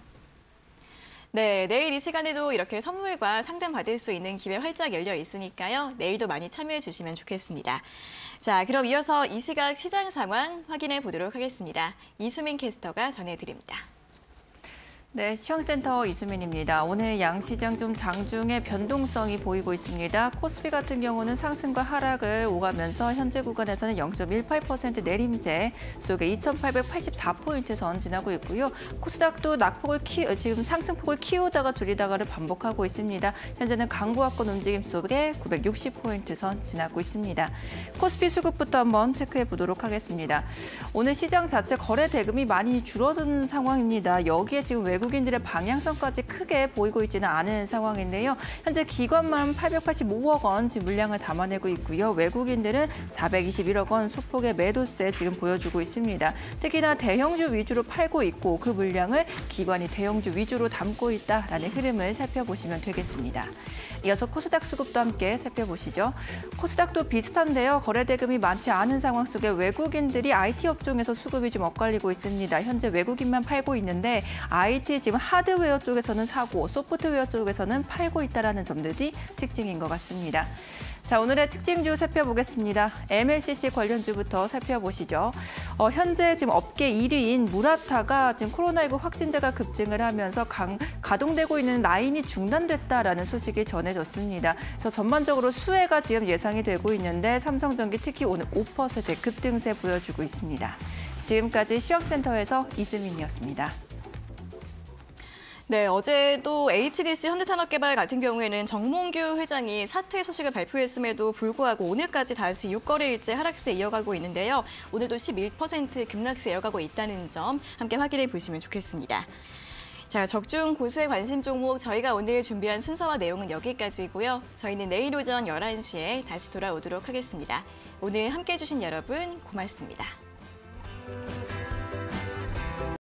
[SPEAKER 1] 네, 내일 이 시간에도 이렇게 선물과 상담 받을 수 있는 기회 활짝 열려 있으니까요. 내일도 많이 참여해 주시면 좋겠습니다. 자, 그럼 이어서 이 시각 시장 상황 확인해 보도록 하겠습니다. 이수민 캐스터가 전해드립니다.
[SPEAKER 6] 네, 시황센터 이수민입니다. 오늘 양시장 좀 장중에 변동성이 보이고 있습니다. 코스피 같은 경우는 상승과 하락을 오가면서 현재 구간에서는 영 점 일팔 퍼센트 내림세 속에 이천팔백팔십사 포인트 선 지나고 있고요. 코스닥도 낙폭을 키, 지금 상승폭을 키우다가 줄이다가를 반복하고 있습니다. 현재는 강보합권 움직임 속에 구백육십 포인트 선 지나고 있습니다. 코스피 수급부터 한번 체크해 보도록 하겠습니다. 오늘 시장 자체 거래 대금이 많이 줄어든 상황입니다. 여기에 지금 외 외국인들의 방향성까지 크게 보이고 있지는 않은 상황인데요. 현재 기관만 팔백팔십오억 원 지금 물량을 담아내고 있고요. 외국인들은 사백이십일억 원 소폭의 매도세 지금 보여주고 있습니다. 특히나 대형주 위주로 팔고 있고 그 물량을 기관이 대형주 위주로 담고 있다라는 흐름을 살펴보시면 되겠습니다. 이어서 코스닥 수급도 함께 살펴보시죠. 코스닥도 비슷한데요. 거래 대금이 많지 않은 상황 속에 외국인들이 아이티 업종에서 수급이 좀 엇갈리고 있습니다. 현재 외국인만 팔고 있는데 아이티 지금 하드웨어 쪽에서는 사고, 소프트웨어 쪽에서는 팔고 있다는 점들이 특징인 것 같습니다. 자, 오늘의 특징주 살펴보겠습니다. 엠엘씨씨 관련주부터 살펴보시죠. 어, 현재 지금 업계 일 위인 무라타가 지금 코로나십구 확진자가 급증을 하면서 강, 가동되고 있는 라인이 중단됐다라는 소식이 전해졌습니다. 그래서 전반적으로 수혜가 지금 예상이 되고 있는데 삼성전기 특히 오늘 오 퍼센트 급등세 보여주고 있습니다. 지금까지 시황센터에서 이수민이었습니다.
[SPEAKER 1] 네, 어제도 에이치디씨 현대산업개발 같은 경우에는 정몽규 회장이 사퇴 소식을 발표했음에도 불구하고 오늘까지 다시 육 거래일째 하락세 이어가고 있는데요. 오늘도 십일 퍼센트 급락세 이어가고 있다는 점 함께 확인해 보시면 좋겠습니다. 자, 적중 고수의 관심 종목 저희가 오늘 준비한 순서와 내용은 여기까지고요. 저희는 내일 오전 열한 시에 다시 돌아오도록 하겠습니다. 오늘 함께해 주신 여러분 고맙습니다.